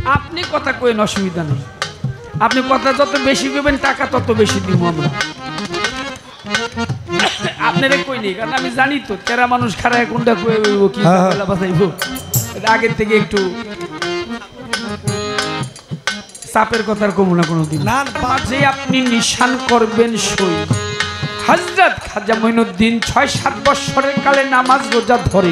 আপনি কথা কইন, অসুবিধা নেই। আপনি কথা যত বেশি কইবেন টাকা তত বেশি দিব আমরা। আপনারে কই নেই, কারণ আমি জানি তো তেরা মানুষ খারায় কোনটা কইব কি বাতাইব, আগের থেকে একটু চাপের কথার কমু না কোনোদিন। মাঝে আপনি নিশান করবেন সই। হযরত খাজা মঈনুদ্দিন ৬-৭ বৎসরের কালে নামাজ রোজা ধরে,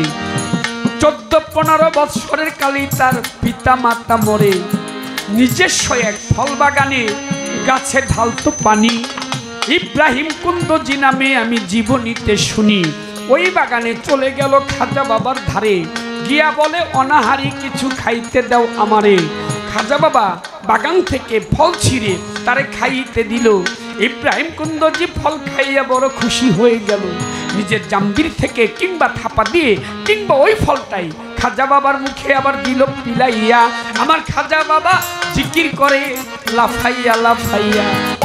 ১৪-১৫ বৎসরের কালে তার পিতা মাতা মরে, নিজস্ব এক ফল বাগানে গাছে ঢালতো পানি। ইব্রাহিম কুন্দজি নামে আমি জীবনীতে শুনি, ওই বাগানে চলে গেল খাজা বাবার ধারে, গিয়া বলে অনাহারি কিছু খাইতে দাও আমারে। খাজা বাবা বাগান থেকে ফল ছিঁড়ে তারে খাইতে দিল। ইব্রাহিম কুন্দজি ফল খাইয়া বড় খুশি হয়ে গেল। নিজের জাম্বির থেকে কিংবা থাপা দিয়ে কিংবা ওই ফলটাই খাজা বাবার মুখে আবার দিল পিলাইয়া। আমার খাজা বাবা জিকির করে লাফাইয়া লাফাইয়া।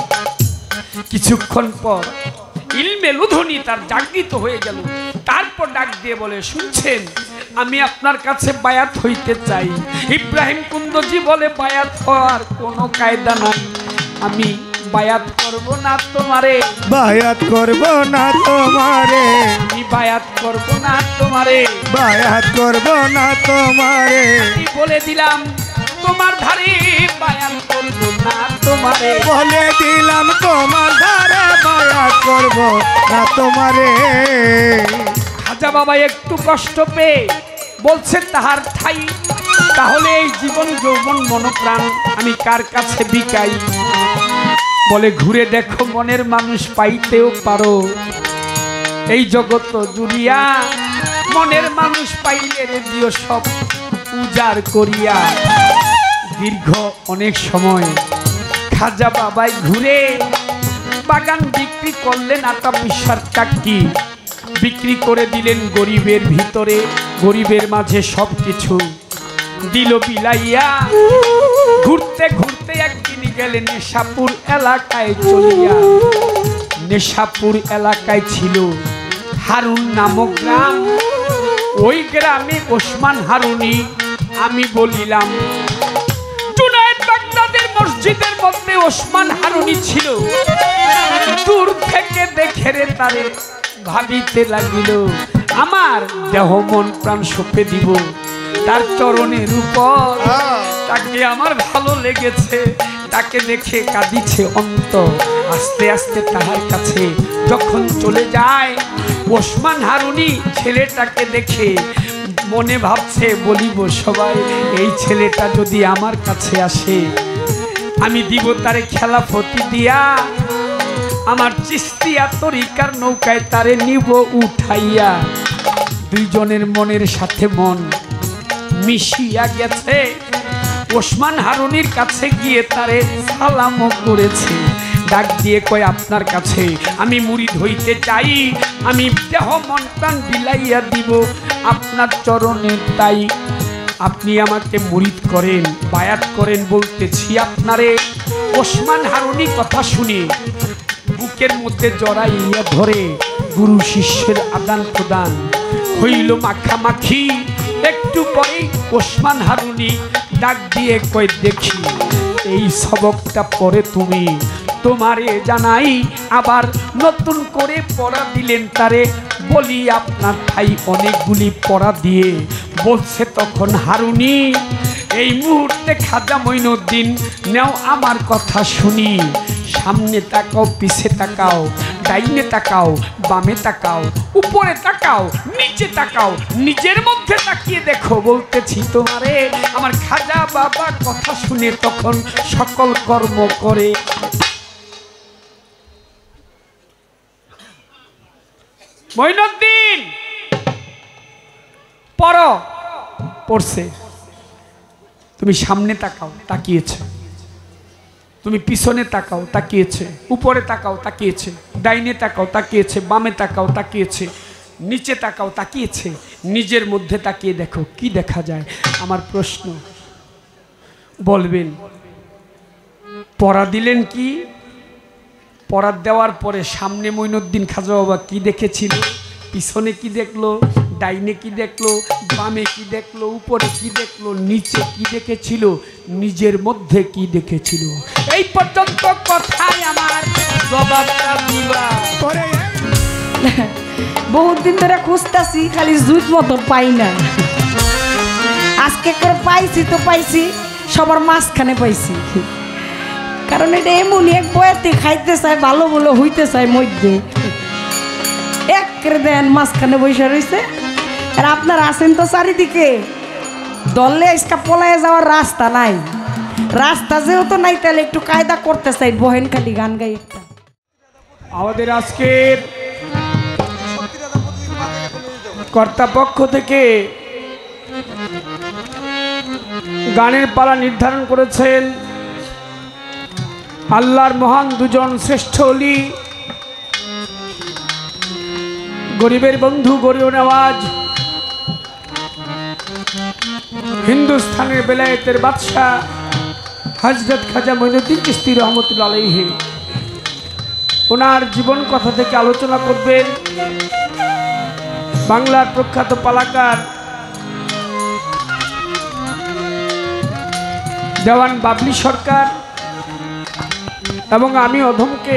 কিছুক্ষণ পর ইলমে লুধুনি তার জাগৃত হয়ে গেল। তারপর ডাক দিয়ে বলে, শুনছেন, আমি আপনার কাছে বায়াত হইতে চাই। ইব্রাহিম কুন্দজি বলে, বায়াত হওয়ার কোনো কায়দা নাই, আমি বায়াত করব না তোমারে, বায়াত করব না তোমারে, আমি বায়াত করব না তোমারে, বায়াত করব না তোমারে, আমি বলে দিলাম তোমার ধারে বায়াত করব না তোমারে, বলে দিলাম তোমার ধারে বায়াত করব না তোমারে। খাজা বাবা একটু কষ্ট পেয়ে বলছে, তাহার ঠাই তাহলে এই জীবন যৌবন মনপ্রাণ আমি কার কাছে বিকাই? বলে, ঘুরে দেখো মনের মানুষ পাইতেও পারো, এই জগৎ জুড়িয়া মনের মানুষ পাইলে রে দিও সব উজাড় করিয়া। দীর্ঘ অনেক সময় খাজা বাবাই ঘুরে বাগান বিক্রি করলেন, আটা পিসার চাকরি বিক্রি করে দিলেন গরিবের ভিতরে, গরিবের মাঝে সব কিছু দিল বিলাইয়া। ঘুরতে ঘুরতে একদিন গেলেন নেশাপুর এলাকায় চলিয়া। নেশাপুর এলাকায় ছিল হারুন নামক গ্রাম, ওই গ্রামে ওসমান হারুনি আমি বলিলাম। জুনায়েদ বাগদাদের মসজিদের মধ্যে ওসমান হারুনি ছিল। দূর থেকে দেখে রে তারে ভাবিতে লাগিল, আমার দেহ মন প্রাণ সঁপে দিব তার চরণের উপর। তাকে আমার ভালো লেগেছে, তাকে দেখে কাঁদিছে অন্তর। আস্তে আস্তে তাহার কাছে যখন চলে যায়, ওসমান হারুনি ছেলেটাকে দেখে মনে ভাবছে, বলিব সবাই এই ছেলেটা যদি আমার কাছে আসে আমি দিব তারে খেলাফতি দিয়া, আমার চিস্তিয়া তরিকার নৌকায় তারে নিব উঠাইয়া। দুইজনের মনের সাথে মন মিশিয়া গেছে। ওসমান হারুনির কাছে গিয়ে তারে সালামও করেছে। ডাক দিয়ে কয়, আপনার কাছে আমি মুরিদ হইতে চাই, আমি দেহ মন প্রাণ বিলাইয়া দিব আপনার চরণে, তাই আপনি আমাকে মুরিদ করেন, বায়াত করেন বলতেছি আপনারে। ওসমান হারুনি কথা শুনে বুকের মধ্যে জড়াইয়া ধরে গুরু শিষ্যের আদান প্রদান হইল মাখামাখি। একটু পরে ওসমান হারুনি ডাক দিয়ে কয়, দেখি এই সবকটা পরে তুমি তোমারে জানাই। আবার নতুন করে পড়া দিলেন তারে, বলি আপনার ভাই অনেকগুলি পড়া দিয়ে বলছে তখন হারুনি, এই মুহূর্তে খাজা মঈনুদ্দিন নেও আমার কথা শুনি। সামনে তাকাও, পিছে তাকাও, ডাইনে তাকাও, বামে তাকাও, উপরে তাকাও, নিচে তাকাও, নিজের মধ্যে তাকিয়ে দেখো বলতেছি তোমারে। আমার খাজা বাবা কথা শুনে তখন সকল কর্ম করে। মঈনুদ্দিন পড়ো, পড়ছে। তুমি সামনে তাকাও, তাকিয়েছে। তুমি পিছনে তাকাও, তাকিয়েছে। উপরে তাকাও, তাকিয়েছে। ডাইনে তাকাও, তাকিয়েছে। বামে তাকাও, তাকিয়েছে। নিচে তাকাও, তাকিয়েছে। নিজের মধ্যে তাকিয়ে দেখো কি দেখা যায়। আমার প্রশ্ন, বলবেন পড়া দিলেন কি? পড়া দেওয়ার পরে সামনে মঈনুদ্দিন খাজা বাবা কি দেখেছিল, পিছনে কি দেখলো, ডাইনে কি দেখলো, বামে কি দেখলো, উপরে কি দেখলো, নিচে কি দেখেছিল, নিজের মধ্যে কি দেখেছিল? এই পর্যন্ত কথাই আমার জবাবটা দিবা। বহুত দিন ধরে খুঁজতাছি, খালি জুত মতো পাই না। আজকে করে পাইছি তো পাইছি, সবার মাঝখানে পাইছি। কারণ এটা এমনই এক বয়াতে খাইতে চায়, ভালো ভালো হইতে চায় মধ্যে, এক করে দেন মাঝখানে বসে রয়েছে। আর আপনারা আছেন তো চারিদিকে, দলে আজকা পলায় যাওয়ার রাস্তা নাই। রাস্তা যেহেতু নাই, তাহলে একটু কায়দা করতে চাই, বহেন খালি গান গাই একটা। আমাদের আজকের কর্তাপক্ষ থেকে গানের পালা নির্ধারণ করেছেন আল্লাহর মহান দুজন শ্রেষ্ঠ ওলি, গরিবের বন্ধু, গরিব নওয়াজ, হিন্দুস্তানের বেলায়েতের বাদশাহ হযরত খাজা মঈনুদ্দিন চিশতি রহমতুল্লাহ আলাইহি। ওনার জীবন কথা থেকে আলোচনা করবেন বাংলার প্রখ্যাত পালাকার দেওয়ান বাবলি সরকার, এবং আমি অধমকে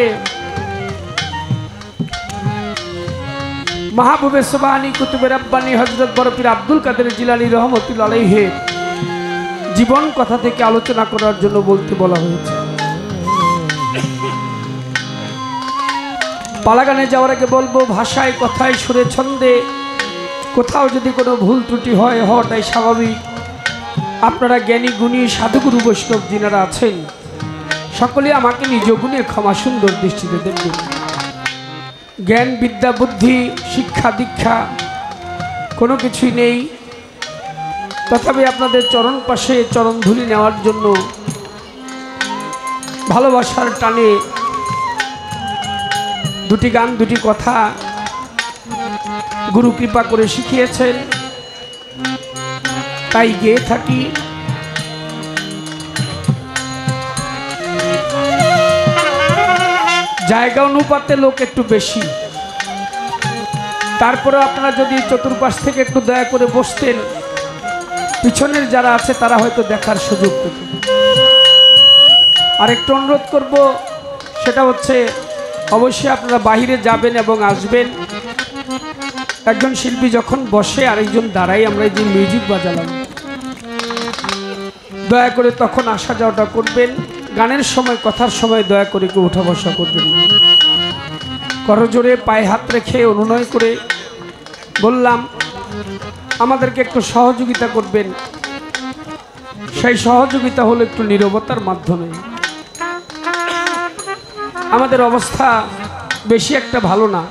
মাহবুবে সুবহানী কুতুবে রাব্বানী হযরত বরপীর আব্দুল কাদের জিলানী রহমতুল্লাহ আলাইহি জীবন কথা থেকে আলোচনা করার জন্য বলতে বলা হয়েছে। পালাগানে যাওয়ার আগে বলবো, ভাষায়, কথায়, সুরে, ছন্দে কোথাও যদি কোনো ভুল ত্রুটি হয়, হওয়াটাই স্বাভাবিক। আপনারা জ্ঞানী গুণী সাধুগুরু বৈষ্ণব যিনারা আছেন, সকলে আমাকে নিজ গুণে ক্ষমা সুন্দর দৃষ্টিতে দেখবেন। জ্ঞান, বিদ্যা, বুদ্ধি, শিক্ষা, দীক্ষা কোনো কিছুই নেই, তথাপি আপনাদের চরণ পাশে চরণ ধুলি নেওয়ার জন্য ভালোবাসার টানে দুটি গান, দুটি কথা গুরু কৃপা করে শিখিয়েছেন, তাই গেয়ে থাকি। জায়গা অনুপাতে লোক একটু বেশি, তারপরে আপনারা যদি চতুর্পাশ থেকে একটু দয়া করে বসতেন, পিছনের যারা আছে তারা হয়তো দেখার সুযোগ পেত। আর একটু অনুরোধ করব, সেটা হচ্ছে অবশ্যই আপনারা বাহিরে যাবেন এবং আসবেন। একজন শিল্পী যখন বসে আরেকজন দাঁড়াই, আমরা এই যে মিউজিক বাজালাম, দয়া করে তখন আসা যাওয়াটা করবেন। গানের সময়, কথার সময় দয়া করে কেউ উঠা বসা করবেন না। করজোরে পায়ে হাত রেখে অনুনয় করে বললাম, আমাদেরকে একটু সহযোগিতা করবেন। সেই সহযোগিতা হলো একটু নীরবতার মাধ্যমে। আমাদের অবস্থা বেশি একটা ভালো না,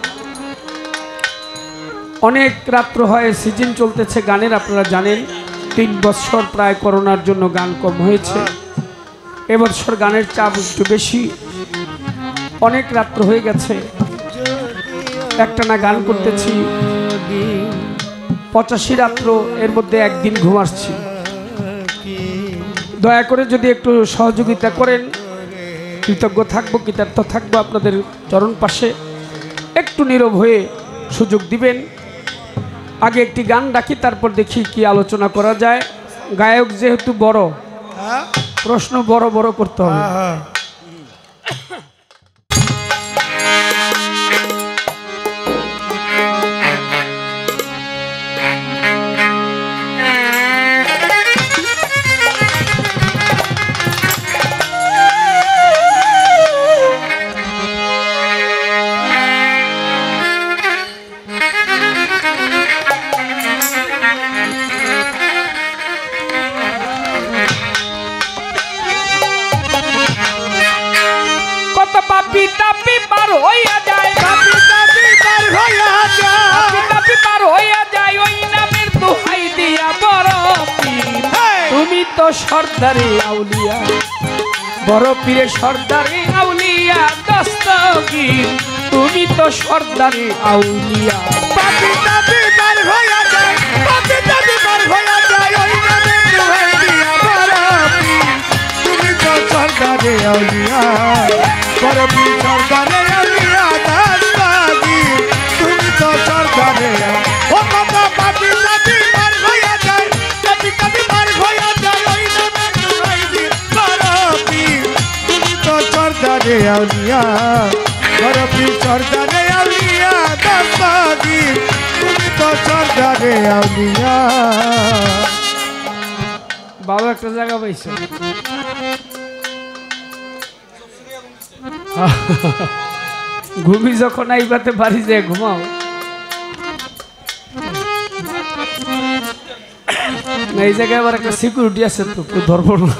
অনেক রাত্র হয়, সিজন চলতেছে গানের, আপনারা জানেন। 3 বছর প্রায় করোনার জন্য গান কম হয়েছে, এবছর গানের চাপ একটু বেশি, অনেক রাত্র হয়ে গেছে, একটানা গান করতেছি, 85 রাত্র, এর মধ্যে একদিন ঘুমাচ্ছি। দয়া করে যদি একটু সহযোগিতা করেন, কৃতজ্ঞ থাকবো, কৃতার্থ থাকবো। আপনাদের চরণ পাশে একটু নীরব হয়ে সুযোগ দিবেন। আগে একটি গান ডাকি, তারপর দেখি কি আলোচনা করা যায়। গায়ক যেহেতু বড়, প্রশ্ন বড় বড় করতে হবে। সর্দারে আউলিয়া, বড় পীরে সর্দারে আউলিয়া, দস্তগীর তুমি তো সর্দারে আউলিয়া। পাপি তাপি বার হইয়া যায়, পাপি তাপি বার হইয়া যায়, ওই নামে দোহাই দিয়া বরপি, তুমি তো সর্দারে আউলিয়া, বরপি সর্দারে আউলিয়া, দস্তগীর তুমি তো সর্দারে। ও বাবা সর্দারে আউলিয়া বরফি সর্দারে আউলিয়া দস্তগীর তুমি তো সর্দারে আউলিয়া। বাবা একটা জায়গা পাইছো ঘুমি যখন আইবাতে বাড়ি যায় ঘুমাও না, এই জায়গায় আবার একটা সিকিউরিটি আছে তো কেউ ধরবো না।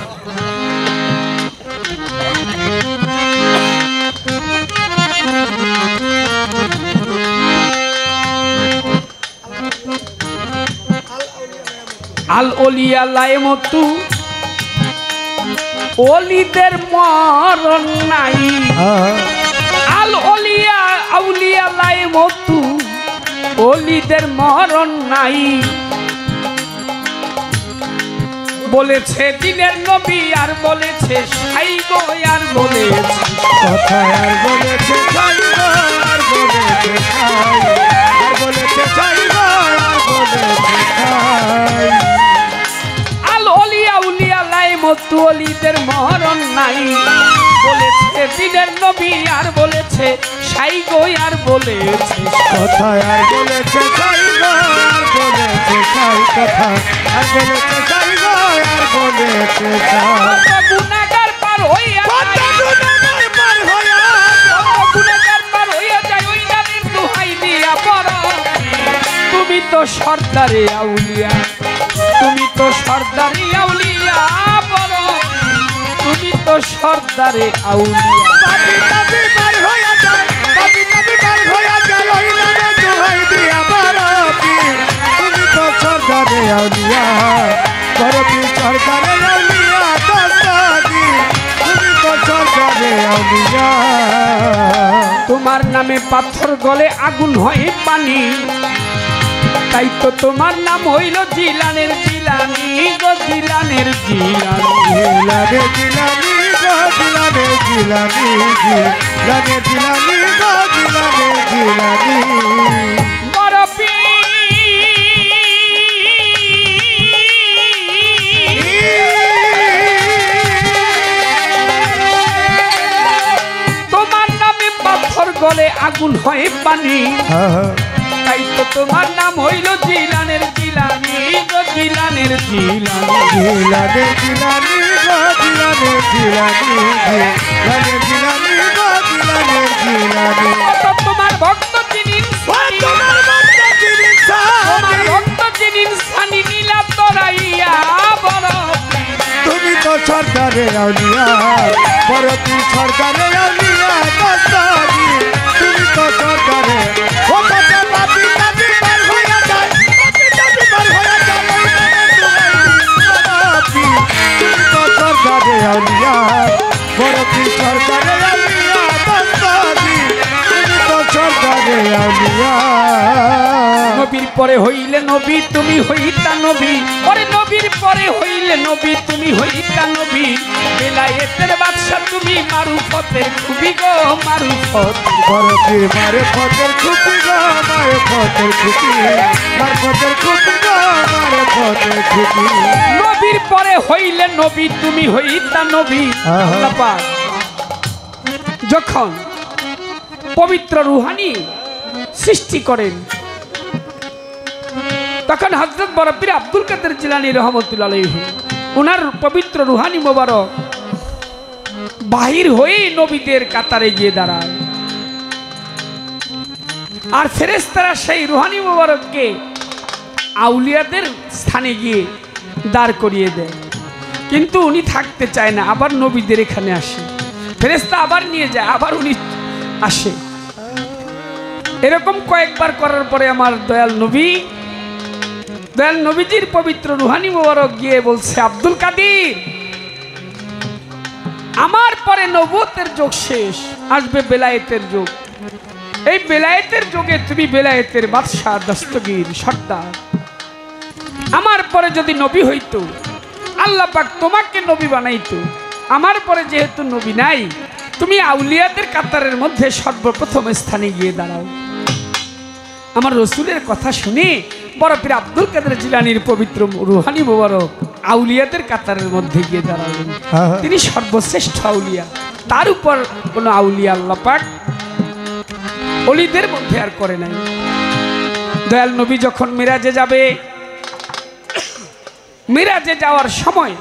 আল ওলিয়া লাইমতু ওলিদের মরণ নাই, আল ওলিয়া আউলিয়া লাইমতু ওলিদের মরণ নাই। বলেছে দিনের নবী আর বলেছে সাইগো আর বলেছে কথা আর বলেছে সাইগো আর বলেছে সাই আর বলেছে সাইগো আর বলেছে সাই। আল ওলিয়া উলিয়া লাইমতু ওলিদের মরণ নাই। বলেছে দিনের নবী আর বলেছে সাইগো আর বলেছে কথা আর বলেছে সাইগো আর বলেছে সাই কথা আর বলেছে সাইগো আর বলেছে সাই। গুনাহগার পার হইয়া কত গুনাহগার পার হইয়া গুনাহগার পার হইয়া যায় ওই নামের দোহাই দিয়া পড়। তুমি তো সর্দারে আউলিয়া, তুমি তো সর্দারে আউলিয়া বড়, তুমি তো সর্দারে আউলিয়া। পাপি পাপি পার হইয়া যায় পাপি পাপি পার হইয়া যায় ওই নামে দোহাই দিয়া বরফি তুমি তো সর্দারে আউলিয়া বরফি সর্দারে আউলিয়া দস্তগীর তুমি তো সর্দারে আউলিয়া। তোমার নামে পাথর গলে আগুন হয় পানি, তাই তো তোমার নাম হইল জিলানের জিলানি গো জিলানের জিলানি। জিলানে জিলানি গো জিলানে জিলানি জিলানে জিলানি গো জিলানে জিলানি। বরফি তোমার নামে পাথর গলে আগুন হয় পানি, তাই তো তোমার নাম হইল জিলানের জিলানি গো জিলানের জিলানি। জিলানে জিলানি গো জিলানে জিলানি জিলানে জিলানি গো জিলানে জিলানি। কত তোমার ভক্ত যিনি তোমার বাচ্চা যিনি তোমার ভক্ত যিনি সানি নীলা তরাইয়া বড়। তুমি তো সর্দারে আউলিয়া বরফি সর্দারে আউলিয়া দস্তগীর তুমি তো সর্দারে। ও কত পাপি পাপি পার হইয়া যায় পাপি পাপি পার হইয়া যায় ওই নামে বরফি তুমি তো সর্দারে আউলিয়া বরফি সর্দারে আউলিয়া দস্তগীর তুমি তো সর্দারে আউলিয়া। নবীর পরে হইলে নবী তুমি হইতা নবী, পরে নবীর পরে হইলে নবী তুমি হইতা নবী। বেলায়েতের বাদশা তুমি মারুফতের খুবই গো মারুফত। বরফি মারে ফতের খুপি গো মারে ফতের খুপি মারে ফতের খুপি গো মারে ফতের খুপি। নবীর পরে হইলে নবী তুমি হইতা নবী। আল্লাহ পাক যখন পবিত্র রুহানি সৃষ্টি করেন তখন হযরত বড় পীর আব্দুল কাদের জিলানী রহমতুল্লাহ আলাইহি ওনার পবিত্র রুহানি মোবারক বাহির হয়ে নবীদের কাতারে গিয়ে দাঁড়ায়, আর ফেরেশতারা সেই রুহানি মোবারককে আউলিয়াদের স্থানে গিয়ে দাঁড় করিয়ে দেয়। কিন্তু উনি থাকতে চায় না, আবার নবীদের এখানে আসে, ফেরেশতা আবার নিয়ে যায়, আবার উনি আসে। এরকম কয়েকবার করার পরে আমার দয়াল নবীজির পবিত্র রুহানি মোবারক গিয়ে বলছে, আব্দুল কাদের আমার পরে নবুয়তের যুগ শেষ, আসবে বেলায়েতের যুগ। এই বেলায়েতের যুগে তুমি বেলায়েতের বাদশাহ দস্তগীর সর্দার। আমার পরে যদি নবী হইতো আল্লাহ পাক তোমাকে নবী বানাইতো। আমার পরে যেহেতু নবী নাই, তুমি আউলিয়াদের কাতারের মধ্যে সর্বপ্রথম স্থানে গিয়ে দাঁড়াও। আমার রসুলের কথা শুনে বড় পীর আব্দুল কাদের জিলানীর পবিত্র রুহানি মোবারক আউলিয়াদের কাতারের মধ্যে গিয়ে দাঁড়ালেন। তিনি সর্বশ্রেষ্ঠ আউলিয়া। তার উপর কোনো আউলিয়া আল্লাহ পাক অলিদের মধ্যে আর করে নাই। দয়াল নবী যখন মিরাজে যাবে, মিরাজে যাওয়ার সময়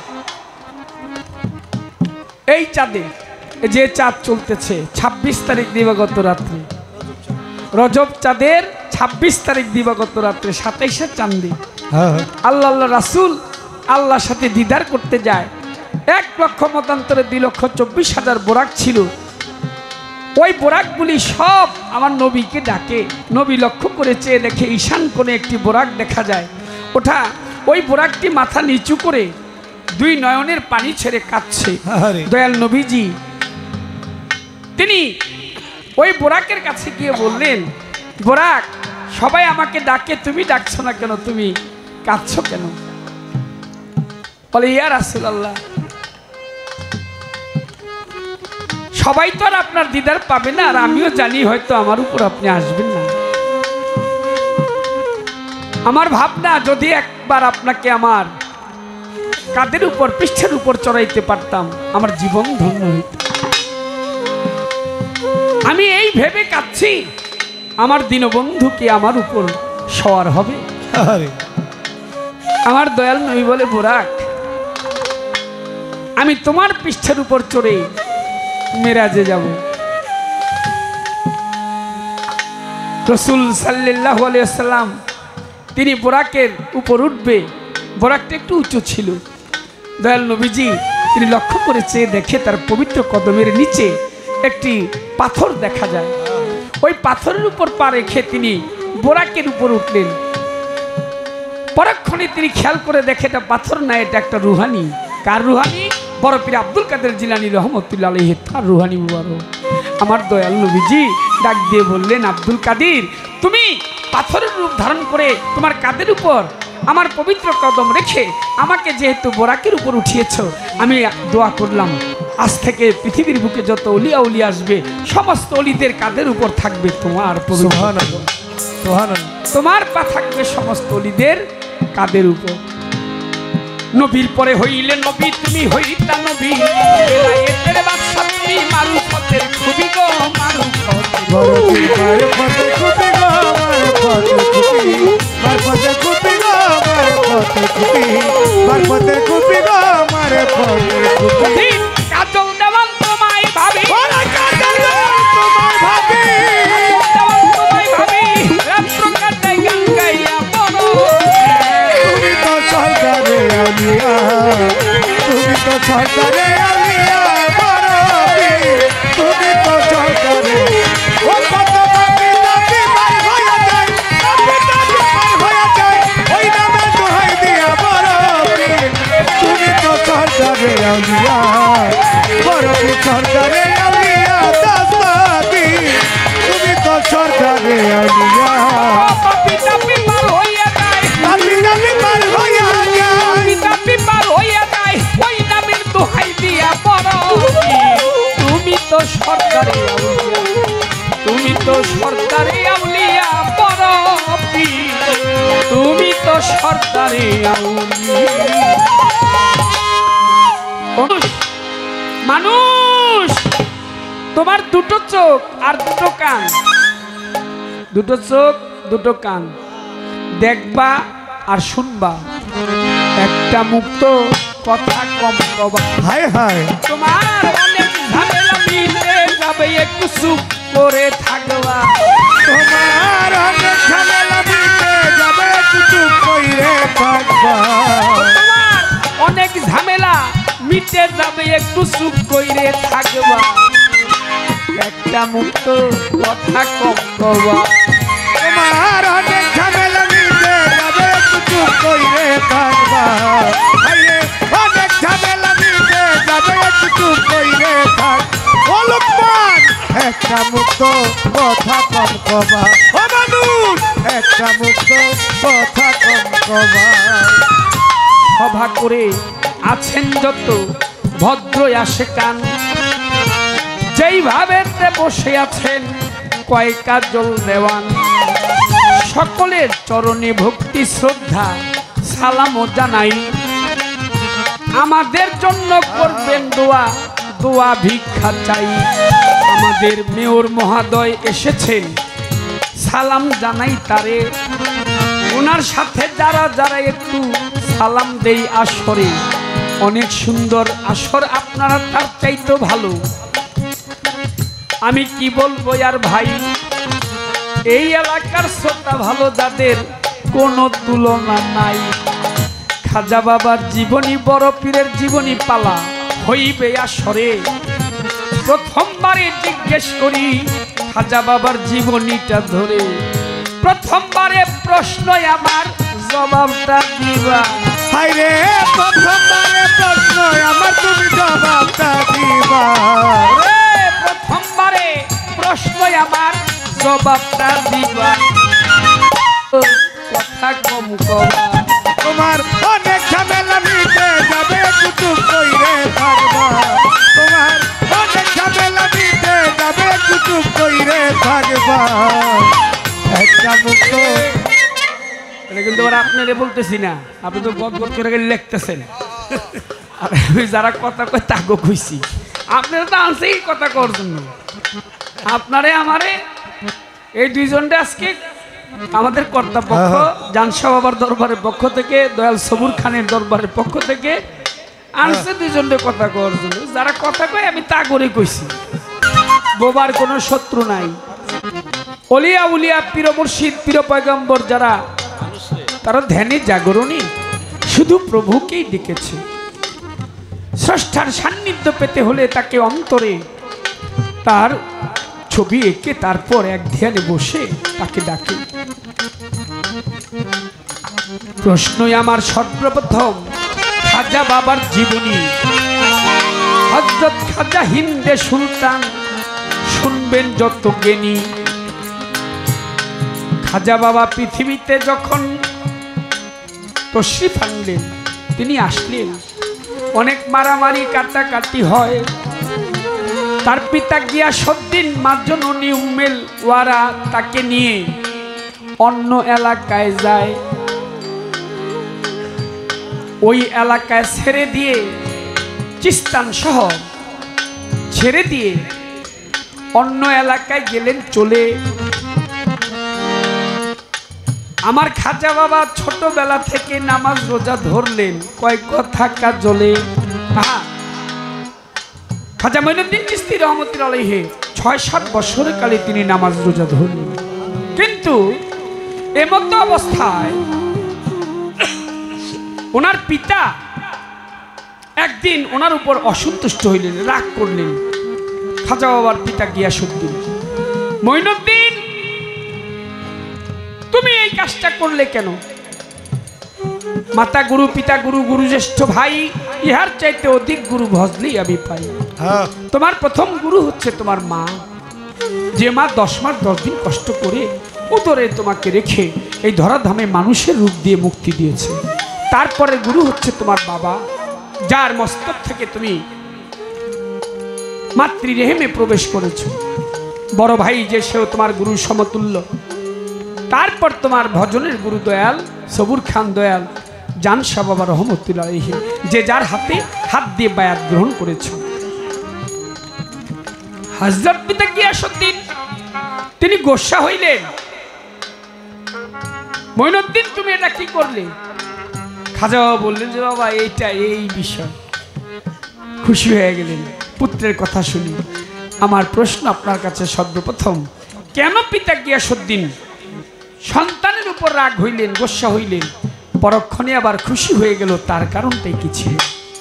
এই চাঁদে, যে চাঁদ চলতেছে 26 তারিখ দিবাগত রাত্রে, রজব চাঁদের 26 তারিখ দিবাগত রাত্রে 27 চাঁদে আল্লাহ রাসূল আল্লাহর সাথে দিদার করতে যায়। 1 লক্ষ মতান্তরে 2,24,000 বোরাক ছিল। ওই বোরাকগুলি সব আমার নবীকে ডাকে। নবী লক্ষ্য করে চেয়ে দেখে ঈশান কোণে একটি বোরাক দেখা যায়। ওঠা ওই বোরাকটি মাথা নিচু করে 2 নয়নের পানি ছেড়ে কাঁদছে। দয়াল নবীজি তিনি ওই বোরাকের কাছে গিয়ে বললেন, বোরাক, সবাই আমাকে ডাকে, তুমি ডাকছো না কেন, তুমি কাঁদছো কেন? বলে, ইয়া রাসূলুল্লাহ, সবাই তো আর আপনার দিদার পাবে না, আর আমিও জানি হয়তো আমার উপর আপনি আসবেন না। আমার ভাবনা, যদি একবার আপনাকে আমার কাঁধের উপর, পৃষ্ঠের উপর চড়াইতে পারতাম, আমার জীবন ধন্য হইত। আমি এই ভেবে কাঁদছি, আমার দীনবন্ধু কি আমার উপর সওয়ার হবে? আমার দয়াল নবী বলে, বোরাক, আমি তোমার পৃষ্ঠের উপর চড়ে মেরাজে যাব। রাসূল সাল্লাল্লাহু আলাইহি ওয়াসাল্লাম তিনি বোরাকের উপর উঠবে। বোরাকটা একটু উঁচু ছিল। দয়াল নবীজি তিনি লক্ষ্য করে চেয়ে দেখে তার পবিত্র কদমের নিচে একটি পাথর দেখা যায়। ওই পাথরের উপর পা রেখে তিনি বোরাকের উপর উঠলেন। পরক্ষণে তিনি খেয়াল করে দেখে এটা পাথর না, এটা একটা রুহানি। কার রুহানি? বড় পীর আব্দুল কাদের জিলানী রহমতুল্লাহ আলাইহি, তার রুহানি মুবারক। আমার দয়াল নবীজি ডাক দিয়ে বললেন, আব্দুল কাদের, তুমি পাথরের রূপ ধারণ করে তোমার কাঁধের উপর আমার পবিত্র কদম রেখে আমাকে যেহেতু বোরাকের উপর উঠিয়েছ, আমি দোয়া করলাম আজ থেকে পৃথিবীর বুকে যত অলিয়া উলি আসবে, সমস্ত অলিদের কাঁধের উপর থাকবে তোমার তোমার পা থাকবে সমস্ত অলিদের কাঁধের উপর। নবীর পরে হইলে নবী, তুমি হইতা নবী, বেলায়েতের বাদশা তুমি, মারুফতের খুবই গো কাজল দেওয়ান তোমায় ভাবি, রাত্র কাটাই গান গাইয়া বলো, তুমি তো সরকারে আউলিয়া, তুমি তো সরকারে আউলিয়া, তুমি তো সরকারে। ও কত পাপি পাপি পার হয়ে যায়, পাপি পাপি পার হয়ে যায়, ওই নামে দোহাই দিয়া বড় পীর, তুমি তো সরকারে আউলিয়া, বড় পীর সরকারে আউলিয়া, দাস্তাবি, তুমি তো সরকারে আউলিয়া। পাপি টাপি পার হইয়া যায়, পাপি পাপি পার হয়ে যায়, পাপি টাপি পার হইয়া যায়, ওই নামের দোহাই দিয়া বলো, তুমি তো সরকারি আউলিয়া, তুমি তো সরকারি আউলিয়া বড় পীর, তুমি তো সরকারি আউলিয়া। মানুষ, তোমার দুটো চোখ আর দুটো কান, দুটো চোখ দুটো কান, দেখবা আর শুনবা, একটা মুক্ত কথা কম কবা। হায় হায়, তোমার অনেক ঝামেলা মিলে যাবে, একটু চুপ করে থাকবা। তোমার অনেক ঝামেলা মিটে যাবে, চুপ কইরে থাকবা। তোমার অনেক ঝামেলা মিটে যাবে, একটু চুপ কইরে থাকবা, একটা মুক্ত কথা কম কবা। তোমার অনেক ঝামেলা মিটে যাবে, চুপ কইরে থাকবা। হায়, অনেক ঝামেলা মিটে যাবে, চুপ কইরে থাক। ও লোকমান, একটা মুক্ত কথা কম কবা। ও মানুষ, একটা মুক্ত কথা কম কবা। সভা করে আছেন যত ভদ্র আশেকান, যেইভাবে বসে আছেন কয়কা জল দেওয়ান, সকলের চরণে ভক্তি শ্রদ্ধা সালামও জানাই, আমাদের জন্য করবেন দোয়া তোয়া ভিক্ষা চাই। আমাদের মেয়র মহাদয় এসেছেন, সালাম জানাই তারে। ওনার সাথে যারা যারা একটু সালাম দেই আসরে। অনেক সুন্দর আসর, আপনারা তার চাইতো ভালো। আমি কি বলবো আর ভাই, এই এলাকার শ্রোতা ভালো যাদের কোনো তুলনা নাই। খাজা বাবার জীবনী, বড় পীরের জীবনী পালা হইবে আসরে। প্রথমবারে জিজ্ঞেস করি খাজা বাবার জীবনীটা ধরে। প্রথমবারে প্রশ্ন আমার, জবাবটা দিবা। হাইরে প্রথমবারে প্রশ্ন আমার, তুমি জবাবটা দিবা। প্রথমবারে প্রশ্ন আমার, জবাবটা দিবা। কথা কম কবা, তোমার অনেক ঝামেলা মিটে যাবে, কুতুব কইরে থাকবা। তোমার অনেক ঝামেলা মিটে যাবে, কুতুব কইরে থাকবা। একটা মুক্ত এটা কিন্তু আবার আপনারে বলতেছি না, আপনি তো গদ গদ করে লিখতেছেন। আর আমি যারা কথা কয় তাকে খুঁজছি, আপনারা তো আনছেই কথা কর জন্য। আপনারে আমারে এই দুইজনটা আজকে আমাদের কর্তাপক্ষ, জানশা বাবার দরবারের পক্ষ থেকে, দয়াল সবুর খানের দরবারের পক্ষ থেকে আনছে দুইজনটা কথা করার জন্য। যারা কথা কয় আমি তা করে কইছি, বোবার কোনো শত্রু নাই। অলিয়া উলিয়া পীর মুর্শিদ পীর পয়গম্বর যারা, তারা ধ্যানে জাগরণী শুধু প্রভুকেই ডেকেছে। স্রষ্টার সান্নিধ্য পেতে হলে তাকে অন্তরে তার ছবি এঁকে তারপর এক ধ্যানে বসে তাকে ডাকে। প্রশ্নই আমার সর্বপ্রথম খাজা বাবার জীবনী। হযরত খাজা হিন্দে সুলতান, শুনবেন যত জ্ঞানী। খাজা বাবা পৃথিবীতে যখন তশরিফ আনলেন, তিনি আসলেন, অনেক মারামারি কাটাকাটি হয়। তার পিতা গিয়াসউদ্দিন মাজনুনি উম্মেল ওয়ারা তাকে নিয়ে অন্য এলাকায় যায়। ওই এলাকায় ছেড়ে দিয়ে, চিস্তান শহর ছেড়ে দিয়ে অন্য এলাকায় গেলেন চলে। আমার খাজা বাবা ছোটবেলা থেকে নামাজ রোজা ধরলেন, কয় কথা কাজলে। খাজা মঈনুদ্দিন চিশতি রহমতুল্লাহ আলাইহি ৬-৭ বছর কালে তিনি নামাজ রোজা ধরলেন। কিন্তু এমত অবস্থায় ওনার পিতা একদিন ওনার উপর অসন্তুষ্ট হইলেন, রাগ করলেন। খাজা বাবার পিতা গিয়াসউদ্দিন, মঈনুদ্দিন তুমি এই কাজটা করলে কেন? মাতা গুরু, পিতা গুরু, গুরু জ্যেষ্ঠ ভাই, ইহার চাইতে অধিক গুরু ভজলেই আমি পাই। তোমার প্রথম গুরু হচ্ছে তোমার মা, যে মা 10 মাস 10 দিন কষ্ট করে উদরে তোমাকে রেখে এই ধরাধামে মানুষের রূপ দিয়ে মুক্তি দিয়েছে। তারপরে গুরু হচ্ছে তোমার বাবা, যার মস্তক থেকে তুমি মাতৃরেহেমে প্রবেশ করেছো। বড় ভাই যে সেও তোমার গুরু সমতুল্য। তারপর তোমার ভজনের গুরু দয়াল সবুর খান, দয়াল জানশা বাবা রহমতুল্লাহ আলাইহি, যে যার হাতে হাত দিয়ে বায়াত গ্রহণ করেছ। হযরত পিতা গিয়াসউদ্দিন তিনি গোসা হইলেন, মঈনুদ্দিন তুমি এটা কি করলে? খাজা বাবা বললেন যে বাবা এইটা এই বিষয়। খুশি হয়ে গেলেন পুত্রের কথা শুনি। আমার প্রশ্ন আপনার কাছে সর্বপ্রথম, কেন পিতা গিয়াসউদ্দিন সন্তানের উপর রাগ হইলেন, গোসা হইলেন, পরক্ষণে আবার খুশি হয়ে গেল? তার কারণটাই কি ছিল?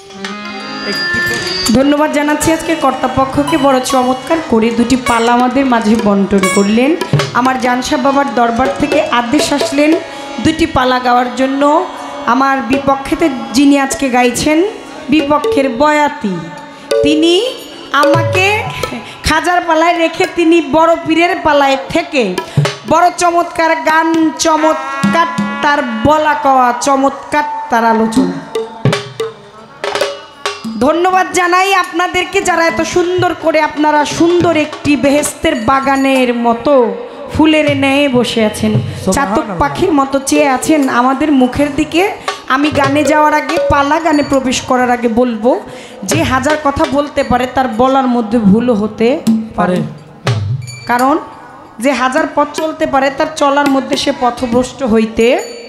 ধন্যবাদ জানাচ্ছি আজকে কর্তাপক্ষকে, বড় চমৎকার করে দুটি পালা আমাদের মাঝে বন্টন করলেন। আমার জানশা বাবার দরবার থেকে আদেশ আসলেন দুটি পালা গাওয়ার জন্য। আমার বিপক্ষেতে যিনি আজকে গাইছেন, বিপক্ষের বয়াতি, তিনি আমাকে খাজার পালায় রেখে তিনি বড় পীরের পালায় থেকে বড় চমৎকার গান, চমৎকার তার বলা কওয়া, চমৎকার তার আলোচনা। ধন্যবাদ জানাই আপনাদেরকে, যারা এত সুন্দর করে আপনারা সুন্দর একটি বেহেস্তের বাগানের মতো ফুলের ন্যায় বসে আছেন, চাতক পাখির মতো চেয়ে আছেন আমাদের মুখের দিকে। আমি গানে যাওয়ার আগে পালা গানে প্রবেশ করার আগে বলবো যে হাজার কথা বলতে পারে তার বলার মধ্যে ভুলও হতে পারে, কারণ যে হাজার পথ চলতে পারে তার চলার মধ্যে সে পথভ্রষ্ট হইতে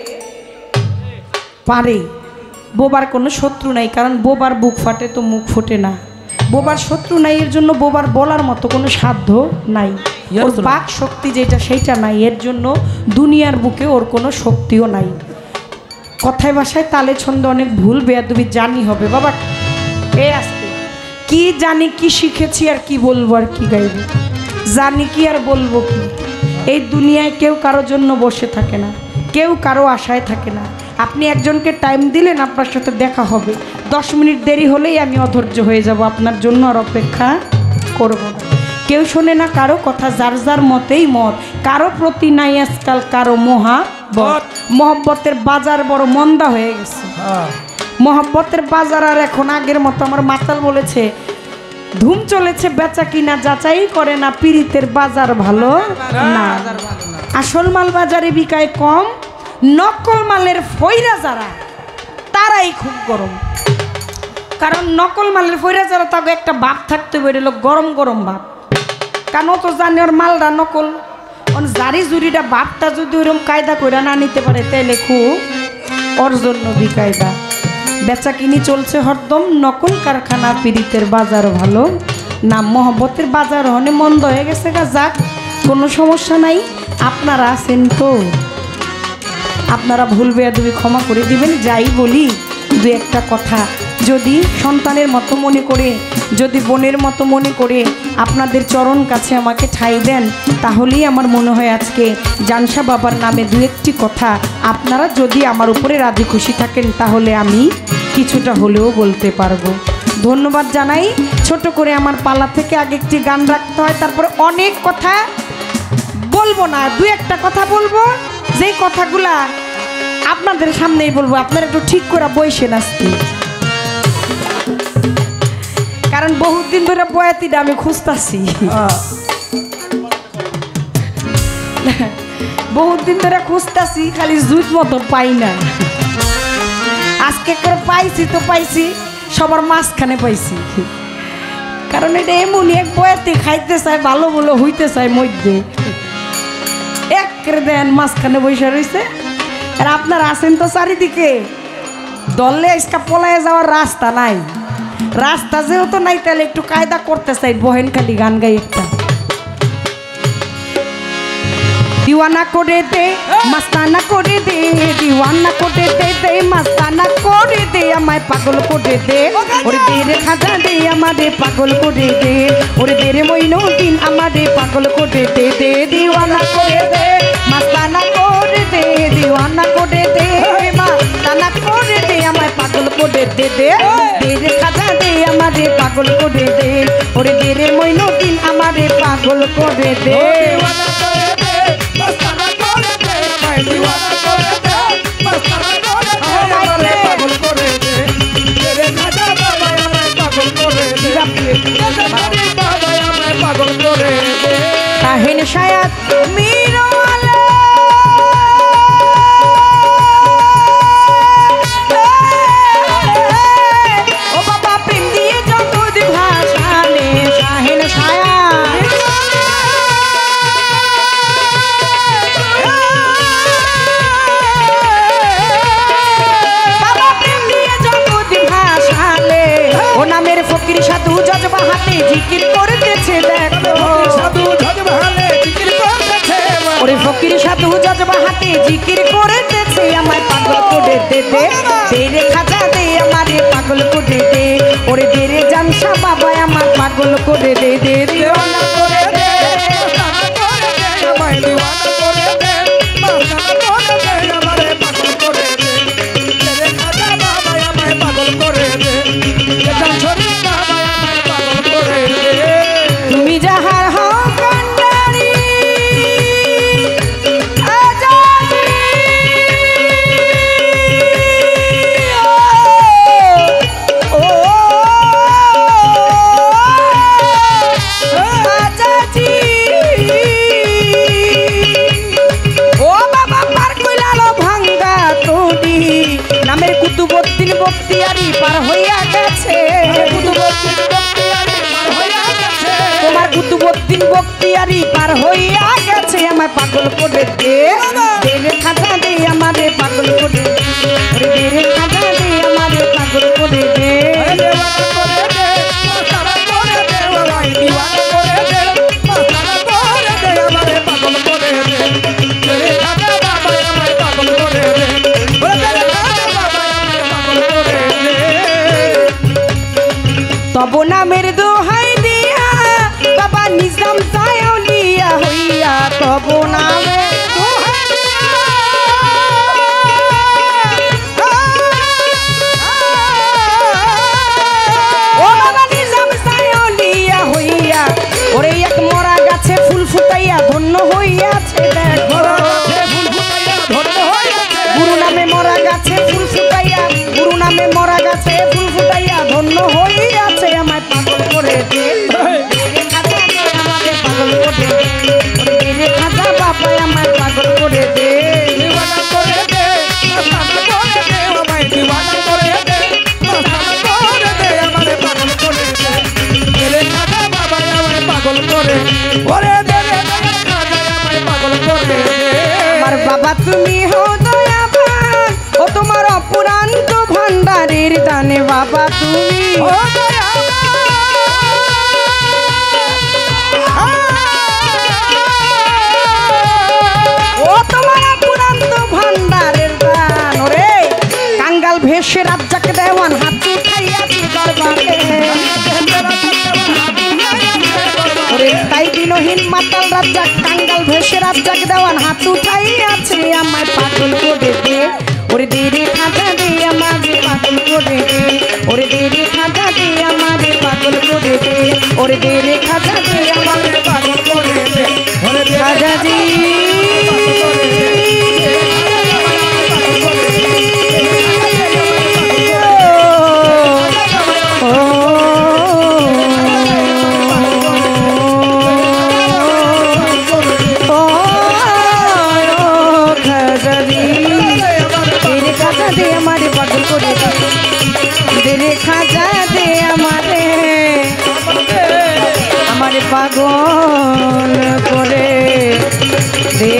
পারে। বোবার কোনো শত্রু নাই, কারণ বোবার বুক ফাটে তো মুখ ফোটে না। বোবার শত্রু নাই, এর জন্য বোবার বলার মতো কোনো সাধ্য নাই, ওর বাক শক্তি যেটা সেইটা নাই, এর জন্য দুনিয়ার বুকে ওর কোনো শক্তিও নাই। কথায় ভাষায় তালে ছন্দে অনেক ভুল বেয়াদবি জানি হবে বাবা। এ আসতে কি জানি কি শিখেছি আর কি বলবো আর কি গাইব, জানি কি আর বলবো কি। এই দুনিয়ায় কেউ কারো জন্য বসে থাকে না, কেউ কারো আশায় থাকে না। আপনি একজনকে টাইম দিলেন আপনার সাথে দেখা হবে, 10 মিনিট দেরি হলেই আমি অধৈর্য হয়ে যাব, আপনার জন্য আর অপেক্ষা করব না। কেউ শোনে না কারো কথা, যার যার মতেই মত, কারো প্রতি নাই আজকাল কারো মহাব্বত। মহব্বতের বাজার বড় মন্দা হয়ে গেছে, মহব্বতের বাজার আর এখন আগের মতো। আমার মাতাল বলেছে ধুম চলেছে বেচা কিনা যাচাই করে না, পিরিতের বাজার ভালো না। আসল মাল বাজারে বিকায় কম, নকল মালের ফইরা যারা তারাই খুব গরম। কারণ নকল মালের ফইরা যারা তাকে একটা ভাব থাকতে বেরোলো গরম গরম ভাব, কারণ ও তো জানে ওর মালটা নকল। জারি জুরিটা ভাবটা যদি ওরকম কায়দা করে না নিতে পারে তাহলে খুব ওর জন্য বিকায়দা। বেচা কিনি চলছে হরদম, নকল কারখানা পিরিতের বাজার ভালো না। মহব্বতের বাজার হনে মন্দ হয়ে গেছে গা, যাক কোনো সমস্যা নাই। আপনারা আছেন তো, আপনারা ভুল বেয়াদবি ক্ষমা করে দিবেন। যাই বলি দু একটা কথা যদি সন্তানের মতো মনে করে, যদি বোনের মতো মনে করে আপনাদের চরণ কাছে আমাকে ঠাঁই দেন, তাহলেই আমার মনে হয় আজকে জানসা বাবার নামে দু একটি কথা আপনারা যদি আমার উপরে রাজি খুশি থাকেন তাহলে আমি কিছুটা হলেও বলতে পারবো। ধন্যবাদ জানাই। ছোট করে আমার পালা থেকে আগে একটি গান রাখতে হয়, তারপরে অনেক কথা বলবো না, দু একটা কথা বলবো, যেই কথাগুলা আপনাদের সামনেই বলবো। আপনারা একটু ঠিক করে বসেন আজকে, কারণ বহুত দিন ধরে বয়াতিটা আমি খুঁজতাছি, বহুত দিন ধরে খুঁজতাছি, খালি জুত মতো পাই না। আজকে করে পাইছি তো পাইছি, সবার মাঝখানে পাইছি, কারণ এটা এমনই এক বয়াতি খাইতে চায়, ভালো ভালো হইতে চায় মধ্যে এক করে দেন মাঝখানে বসে রয়েছে। আর আপনারা আছেন তো চারিদিকে, দলে আজকা পলায় যাওয়ার রাস্তা নাই, রাস্তা যেহেতু নাই তাহলে একটু কায়দা করতে চাই, বহেন খালি গান গাই একটা। দিওয়ানা করে দে মাস্তানা করে দে, দিওয়ানা করে দে দে মাস্তানা করে দে, আমায় পাগল করে দে, ওরে দে রে খাজা দে আমারে পাগল করে দে, ওরে দে রে মইনুদ্দিন আমারে পাগল করে দে দে। দিওয়ানা করে দে মাস্তানা করে দে, দিওয়ানা করে দে মাস্তানা করে দে, আমায় পাগল করে দে দে, দে রে খাজা দে আমারে পাগল করে দে, ওরে দে রে মইনুদ্দিন আমারে পাগল করে দে। কাহিন শায়াত মিরওয়ালা ও বাবা প্রেম দিয়ে যত ভাষানে শাহিন শায়াত বাবা প্রেম দিয়ে যত ভাষালে ও নামের ফকির সাধু জজবা হাতে জিকির করতেছে দেখো, ওরে ফকির সাধু জজবা হাতে জিকির করেতেছে, আমায় পাগল করে দে দে, দে রে খাজা দে আমারে পাগল করে দে, ওরে দে রে জানসা বাবা আমার পাগল করে দে দে। দিওয়ানা করে দে আমায় দিওয়ানা করে দে, মাস্তানা করে দে আমারে পাগল করে দে, দে রে খাজা বাবা আমায় পাগল করে দে, জানছরি বাবা আমায় পাগল করে দে। তুমি যাহার হও কান্ডারি তব নামের দোহাই দিয়া বাবা নিজাম সায়াউলিয়া হইয়া তব নামের দোহাই দিয়া ও বাবা নিজাম সায়াউলিয়া হইয়া ওরে এক মরা গাছে ফুল ফুটাইয়া ধন্য হইয়াছে দেখো গুরু নামে মরা গাছে ফুল ফুটাইয়া গুরু নামে মরা গাছে ফুল ফুটাইয়া ধন্য হইয়াছে আমায় পাগল করে দে আমাকে পাগল করে দে খাজা বাবা আমায় পাগল করে দে আমার বাবা তুমি হো দয়াবান ও তোমার অপুরান্ত ভান্ডারের দানে বাবা তুমি ও তোমার অপুরান্ত ভান্ডারের দান ওরে কাঙ্গাল ভেসে রাজ্জাক দেওয়ান হাত উঠাইয়া দরবারে তাই দিনহীন মাতাল রাজ্জাক কাঙ্গাল ভেসে রাজ্জাক দেওয়ান হাত উঠাইয়াছে আমায় পাগল করে দে ওরে দে রে খাজা দে আমাকে পাগল করে দে ওরে দে রে খাজা দে আমাকে পাগল করে দে ওরে দে রে খাজা দে আমাকে পাগল করে দে ওরে খাজা জি খাজা দে আমারে পাগল করে দে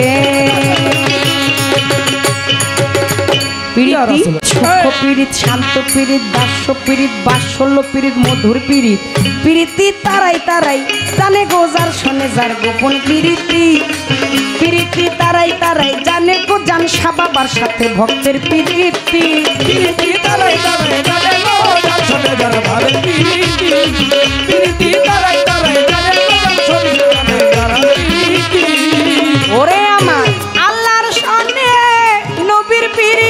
পীড়িত শান্ত পীড়িত দাস্য পীড়িত বাৎসল্য পীড়িত মধুর পীড়িত পীড়িতি তারাই তারাই জানে গো যার শোনে যার গোপন পীড়িতি পীড়িতি তারাই তারাই জানে গো জান বাবার সাথে ভক্তের পীড়িতি পীড়িতি তারাই তারাই জানে গো জান শোনে যার ভাবের পীড়িতি পীড়িতি তারাই তারাই জানে গো জান শোনে যার পীড়িতি ওরে আমার আল্লাহর শোনে নবীর পীড়িতি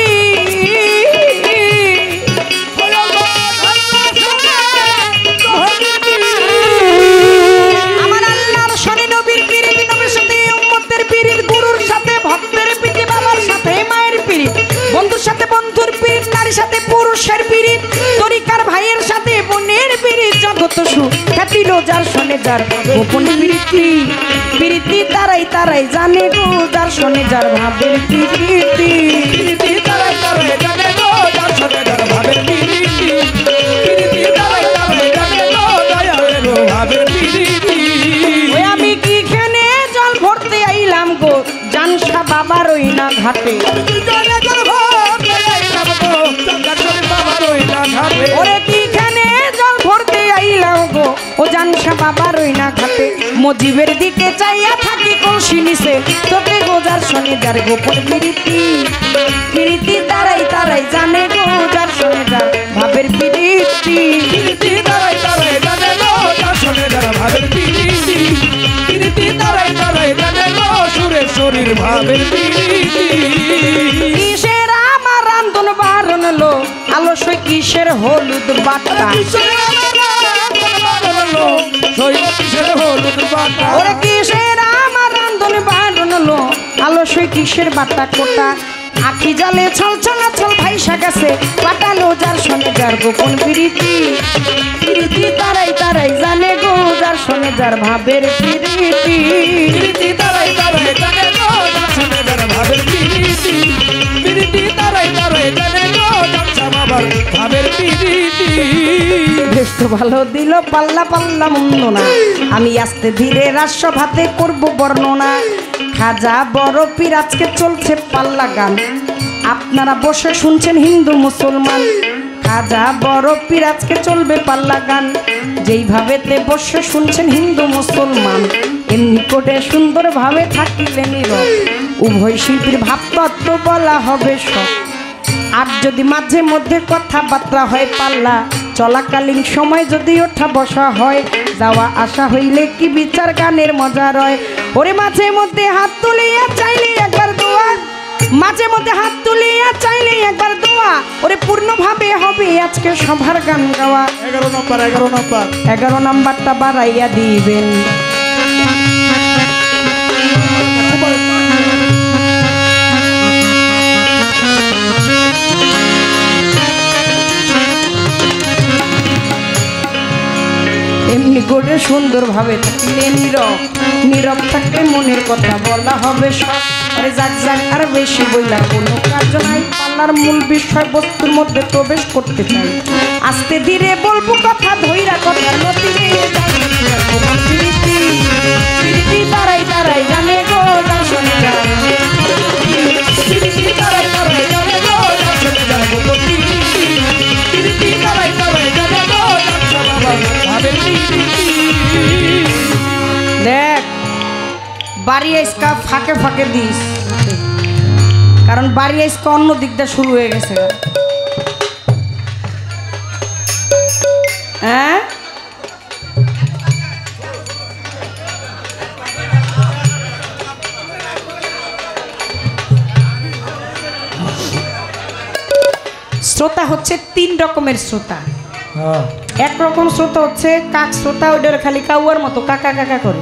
সাথে বন্ধুর পীড়িত নারীর সাথে পুরুষের পীড়িত তরিকার ভাইয়ের সাথে বোনের পীড়িত জগত খ্যাতি যার শোনে যার গোপন পীড়িতি পীড়িতি তারাই তারাই জানে গো যার শোনে যার ভাবের পীড়িতি পীড়িতি তারাই তারাই জানে গো যার শোনে যার ভাবের পীড়িতি পীড়িতি তারাই তারাই জানে গো দয়ালের ভাবের পীড়িতি ওই আমি কি খেনে জল ভরতে আইলাম গো জানসা বাবার ওই না ঘাটে ওরে কিখানে জল ভরতে আইলাম গো ও জানসা বাবা রই না খাতে মজিবের দিকে চাইয়া থাকি কলসি নিছে তোকে গোজার শোনে যার গোপন পীড়িতি পীড়িতি তারাই তারাই জানে গো যার শোনে যার ভাবের পীড়িতি পীড়িতি তারাই তারাই জানে গো যার শোনে যার ভাবের পীড়িতি পীড়িতি তারাই তারাই জানে গো সুরেশ্বরীর ভাবের পীড়িতি কিসের আমার রান্ধন বারণ লো আলস্য কিসের হলুদ বাটা ওরে কিসের আমার রান্ধন বারণ লো আলস্য কিসের বাটা কোটা আখি জালে ছল ছলাছল ভাইসা গেছে পাটানো যার শোনে যার গোপন পীড়িতি পীড়িতি তারাই তারাই জানে গো যার শোনে যার ভাবের পীড়িতি পীড়িতি তারাই তারাই জানে গো যার শোনে যার ভাবের পীড়িতি পীড়িতি তারাই তারাই জানে গো যার বাবার ভাবের পীড়িতি বেশ তো ভালো দিল পাল্লা পাল্লা মন্দ না আমি আস্তে ধীরে রাজসভাতে করব বর্ণনা খাজা বড় পীর আজকে চলছে পাল্লা গান আপনারা বসে শুনছেন হিন্দু মুসলমান খাজা বড় পীর আজকে চলবে পাল্লা গান যেইভাবেতে বসে শুনছেন হিন্দু মুসলমান এমনি করে সুন্দরভাবে থাকিলে নীরব উভয় শিল্পীর ভাবতত্ত্ব বলা হবে সব আর যদি মাঝে মধ্যে কথাবার্তা হয় পাল্লা চলাকালীন সময় যদি ওঠা বসা হয়, যাওয়া আসা হইলে কি বিচার গানের মজা রয়। ওরে মাঝে মধ্যে হাত তুলিয়া চাইলে একবার দোয়া, মাঝে মধ্যে হাত তুলিয়া চাইলে একবার দোয়া, ওরে পূর্ণভাবে হবে আজকে সবার গান গাওয়া। 11 নম্বর 11 নাম্বারটা বাড়াইয়া দিবেন। এমনি করে সুন্দরভাবে থাকলে নীরব, নীরব থাকলে মনের কথা বলা হবে সব। আরে যাক যাক আর বেশি বইলা কোনো কাজ নাই, পাল্লার মূল বিষয় বস্তুর মধ্যে প্রবেশ করতে চাই। আস্তে ধীরে বলবো কথা, ধইরা কথা নদী দাঁড়াই দাঁড়াই জানে গো দর্শন যায়, দাঁড়াই দাঁড়াই জানে গো দর্শন যায়, দাঁড়াই দাঁড়াই জানে গো দেখ বাড়ি আইসকা ফাঁকে ফাঁকে দিস, কারণ বাড়ি আইসকা অন্য দিকটা শুরু হয়ে গেছে। হ্যাঁ শ্রোতা হচ্ছে 3 রকমের শ্রোতা। একরকম শ্রোতা হচ্ছে কাক শ্রোতা, ওইটার খালি কাউয়ার মতো কাকা কাকা করে,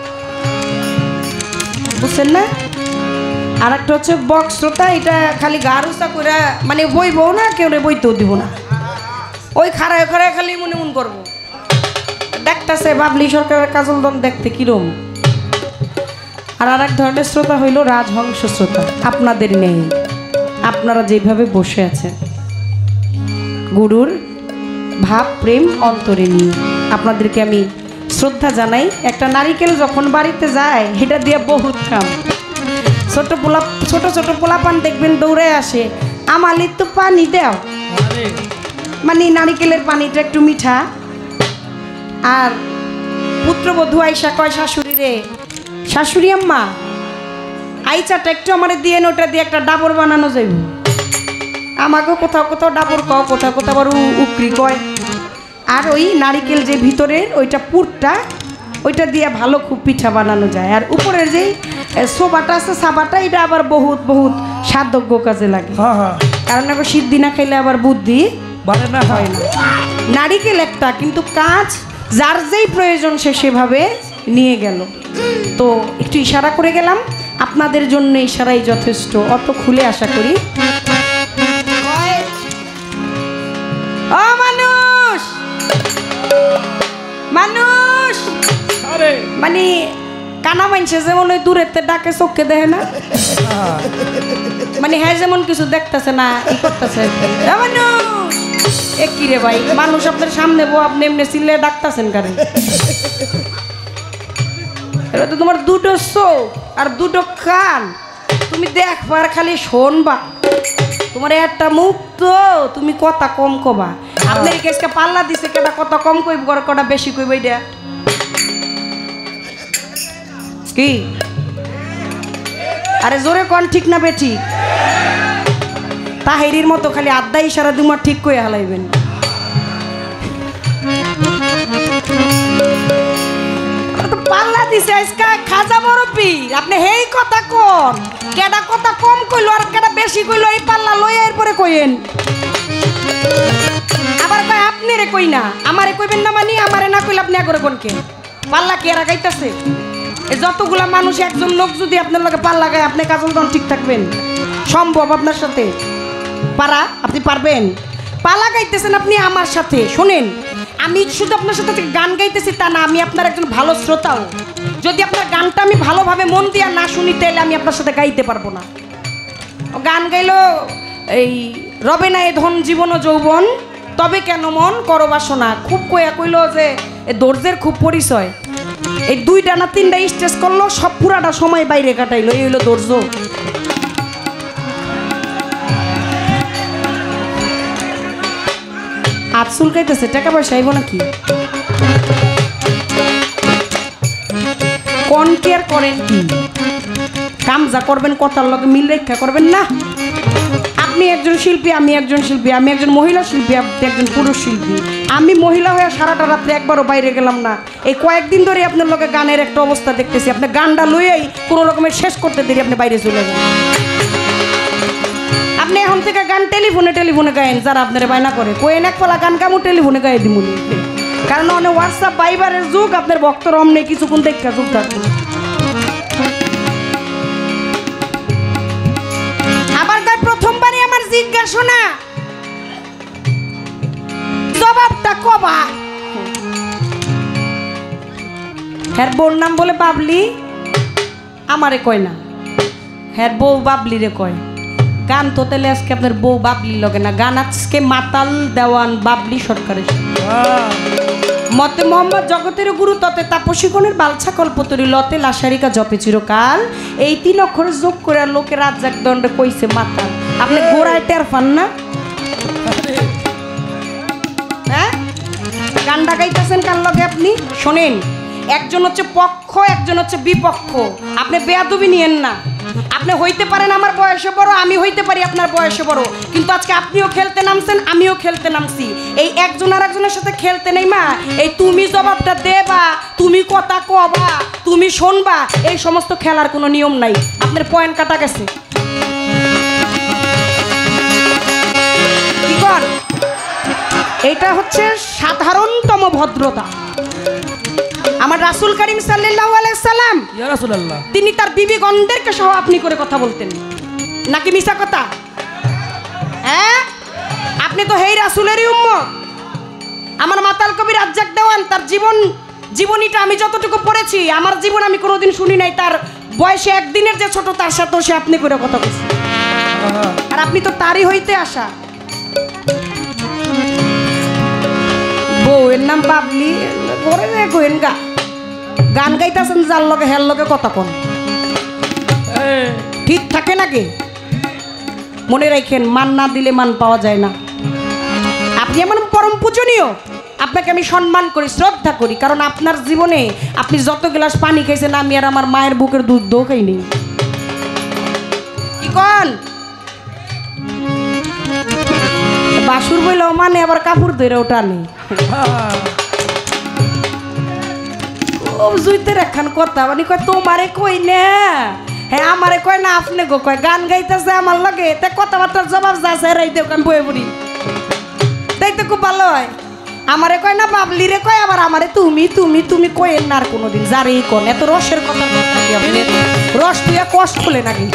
বুঝছেন না? আর একটা হচ্ছে বক শ্রোতা, এটা খালি গারুসা করে, মানে বইবও না, কেউ বইতেও দিব না, ওই খাড়ায় খাড়ায় খালি মনে মন করবো। দেখতেছে বাবলি সরকারের কাজল দন দেখতে কিরম। আর এক ধরনের শ্রোতা হইল রাজহংস শ্রোতা, আপনাদের নেই, আপনারা যেভাবে বসে আছেন গুরুর ভাব প্রেম অন্তরে নিয়ে আপনাদেরকে আমি শ্রদ্ধা জানাই। একটা নারিকেল যখন বাড়িতে যায় এটা দিয়ে বহুত কাম। ছোট ছোট পোলাপান দেখবেন দৌড়ে আসে, আমালি তো পানি দাও, মানে নারিকেলের পানিটা একটু মিঠা। আর পুত্রবধূ আইসা কয় শাশুড়ি রে, শাশুড়ি আম্মা আইচাটা একটু আমারে দিয়ে ওটা দিয়ে একটা ডাবর বানানো যাইব। আমাকেও কোথাও কোথাও ডাবর কও, কোথাও কোথাও আবার উকরি কয়। আর ওই নারিকেল যে ভিতরের ওইটা পুরটা, ওইটা দিয়ে ভালো খুব পিঠা বানানো যায়। আর উপরের যেই সোবাটা আছে সাবাটা, এটা আবার বহুত বহুত সাধজ্ঞ কাজে লাগে। কারণ আবার সিদ্ধি না খাইলে আবার বুদ্ধি হয় না। নারিকেল একটা, কিন্তু কাজ যার যেই প্রয়োজন সে সেভাবে নিয়ে গেল। তো একটু ইশারা করে গেলাম, আপনাদের জন্য ইশারাই যথেষ্ট, অত খুলে আশা করি। ও মানুষ মানুষ, মানে কানা মানছে যেমন ওই দূরেতে ডাকে চোখে দেখে না, মানে হ্যাঁ যেমন কিছু দেখতেছে না ই করতেছে, এ কি রে ভাই, মানুষ আপনার সামনে বউ, আপনি এমনি চিল্লে ডাকতেছেন কারে? এটা তো তোমার 2টো চোখ আর 2টো কান, তুমি দেখবার খালি শোনবা, তোমার একটা মুখ তো তুমি কথা কম কবা। আপনার কেসকে পাল্লা দিছে, কেটা কথা কম কইব কটা বেশি কইব, এটা কি? আরে জোরে কোন ঠিক না বেঠি? তাহিরির মতো খালি আড্ডা ইশারা দুমার ঠিক কই হালাইবেন। পাল্লা দিছে আজকা খাজা বরফি, আপনি হেই কথা কোন, কেডা কথা কম কইলো আর কেডা বেশি কইলো, এই পাল্লা লইয়া এরপরে কইেন। আবার কয় আপনি রে কই না, আমারে কইবেন না, মানে আমারে না কইলে আপনি আগরে কোনকে পাল্লা কি এরা গাইতাছে? এই যতগুলা মানুষ একজন লোক যদি আপনার লগে পাল্লা গায়, আপনি কাজল দন ঠিক থাকবেন? সম্ভব আপনার সাথে? পারা আপনি পারবেন? পালা গাইতেছেন আপনি আমার সাথে, শোনেন আমি শুধু আপনার সাথে গান গাইতেছি তা না, আমি আপনার একজন ভালো শ্রোতাও। যদি আপনার গানটা আমি ভালোভাবে মন দিয়া না শুনি, তাহলে আমি আপনার সাথে গাইতে পারবো না। গান গাইলো এই রবে না এ ধন জীবন ও যৌবন, তবে কেন মন করো বাসনা, খুব কইয়া কইলো যে দর্জের খুব পরিচয়। এই 2টা না 3টা স্টেজ করলো, সব পুরাটা সময় বাইরে কাটাইলো, এই হইলো দর্জ। হাত চুলকাইতেছে, টাকা পয়সা আইব নাকি? কোন কেয়ার করেন কি কাম যা করবেন কথার লগে মিল রেখা করবেন না। আপনি একজন শিল্পী, আমি একজন শিল্পী, আমি একজন মহিলা শিল্পী, আপনি একজন পুরুষ শিল্পী, আমি মহিলা হয়ে সারাটা রাত্রে একবারও বাইরে গেলাম না। এই কয়েকদিন ধরে আপনার লগে গানের একটা অবস্থা দেখতেছি, আপনি গানটা লইয়াই কোনো রকমের শেষ করতে দেরি আপনি বাইরে চলে যান। আপনি এখন থেকে গান টেলিফোনে গায়েন, যারা আপনারা বায়না করে কোয়েন এক ফলা গান কামু টেলিফোনে গায়ে দিমুনি, কারণ অনেক হোয়াটসঅ্যাপ বাইবারের যুগ, আপনার ভক্তর অমনে কিছুক্ষণ দেখা যুগ থাকবে। আবার কয় প্রথমবারই আমার জিজ্ঞাসা না জবাবটা কবা। হ্যার বউর নাম বলে বাবলি, আমারে কয় না, হ্যার বউ বাবলি রে কয়। গান তো তাহলে আজকে আপনার বউ বাবলি লগে না, গান আজকে মাতাল দেওয়ান বাবলি সরকারের মতে মোহাম্মদ জগতের গুরু ততে তাপসী কোণের বালছা কল্পতরী লতে লাসারিকা জপে চিরকাল। এই 3 অক্ষরে যোগ করে লোকে রাজ্জাক দণ্ডে কইছে মাতাল। আপনি গোড়ায় টের পান না? হ্যাঁ, গানটা গাইতেছেন কার লগে আপনি? শোনেন, একজন হচ্ছে পক্ষ, একজন হচ্ছে বিপক্ষ। আপনি বেয়াদবি নিয়েন না। আপনি হইতে পারেন আমার বয়সে বড়, আমি হইতে পারি আপনার বয়সে বড়, কিন্তু আজকে আপনিও খেলতে নামছেন, আমিও খেলতে নামছি। এই একজন আর একজনের সাথে খেলতে নেই মা। এই তুমি জবাবটা দেবা, তুমি কথা কবা, তুমি শুনবা, এই সমস্ত খেলার কোনো নিয়ম নাই। আপনার পয়েন্ট কাটা গেছে। কি কর? এটা হচ্ছে সাধারণতম ভদ্রতা। আমার রাসূল করিম সাল্লাল্লাহু আলাইহি সাল্লাম ইয়া রাসূলুল্লাহ তিনি তার বিবিগণদেরকে সহ আপনি করে কথা বলতেন, নাকি মিছা কথা? হ্যাঁ, আপনি তো হেই রাসূলেরই উম্মত। আমার মাতাল কবি রাজ্জাক দেওয়ান তার জীবনীটা আমি যতটুকু পড়েছি, আমার জীবন আমি কোনোদিন শুনি নাই। তার বয়সে একদিনের যে ছোট, তার সাথে সে আপনি করে কথা বলছে, আর আপনি তো তারই হইতে আসা। বউয়ের নাম বাবলি, করে রে কোয়েন গা গান গাইতেছেন, যার লগে হের লগে কথা কন ঠিক থাকে নাকি? মনে রাখেন, মান না দিলে মান পাওয়া যায় না। আপনি আমার পরম পূজনীয়, আপনাকে আমি সম্মান করি, শ্রদ্ধা করি, কারণ আপনার জীবনে আপনি যত গ্লাস পানি খাইছেন আমি আর আমার মায়ের বুকের দুধ খাইনি। কি কন? বাসুর বইলেও মানে আবার কাপড় ধরে ওঠানি। খুব জুইতে একখান কথা, মানে কয় তোমারে কই না, হ্যাঁ আমারে কয় না, আপনি গো কয় গান গাইতেছে আমার লগে, তে কথাবার্তার জবাব যাচ্ছে রাই দেও আমি বয়ে পড়ি, তাই তো খুব ভালো হয়। আমারে কয় না বাবলি রে কয়, আবার আমারে তুমি তুমি তুমি কয়েন না আর কোনোদিন, যারেই কোন এত রসের কথা নাকি আপনি? রস তুইয়া কষ্ট খুলে নাকি?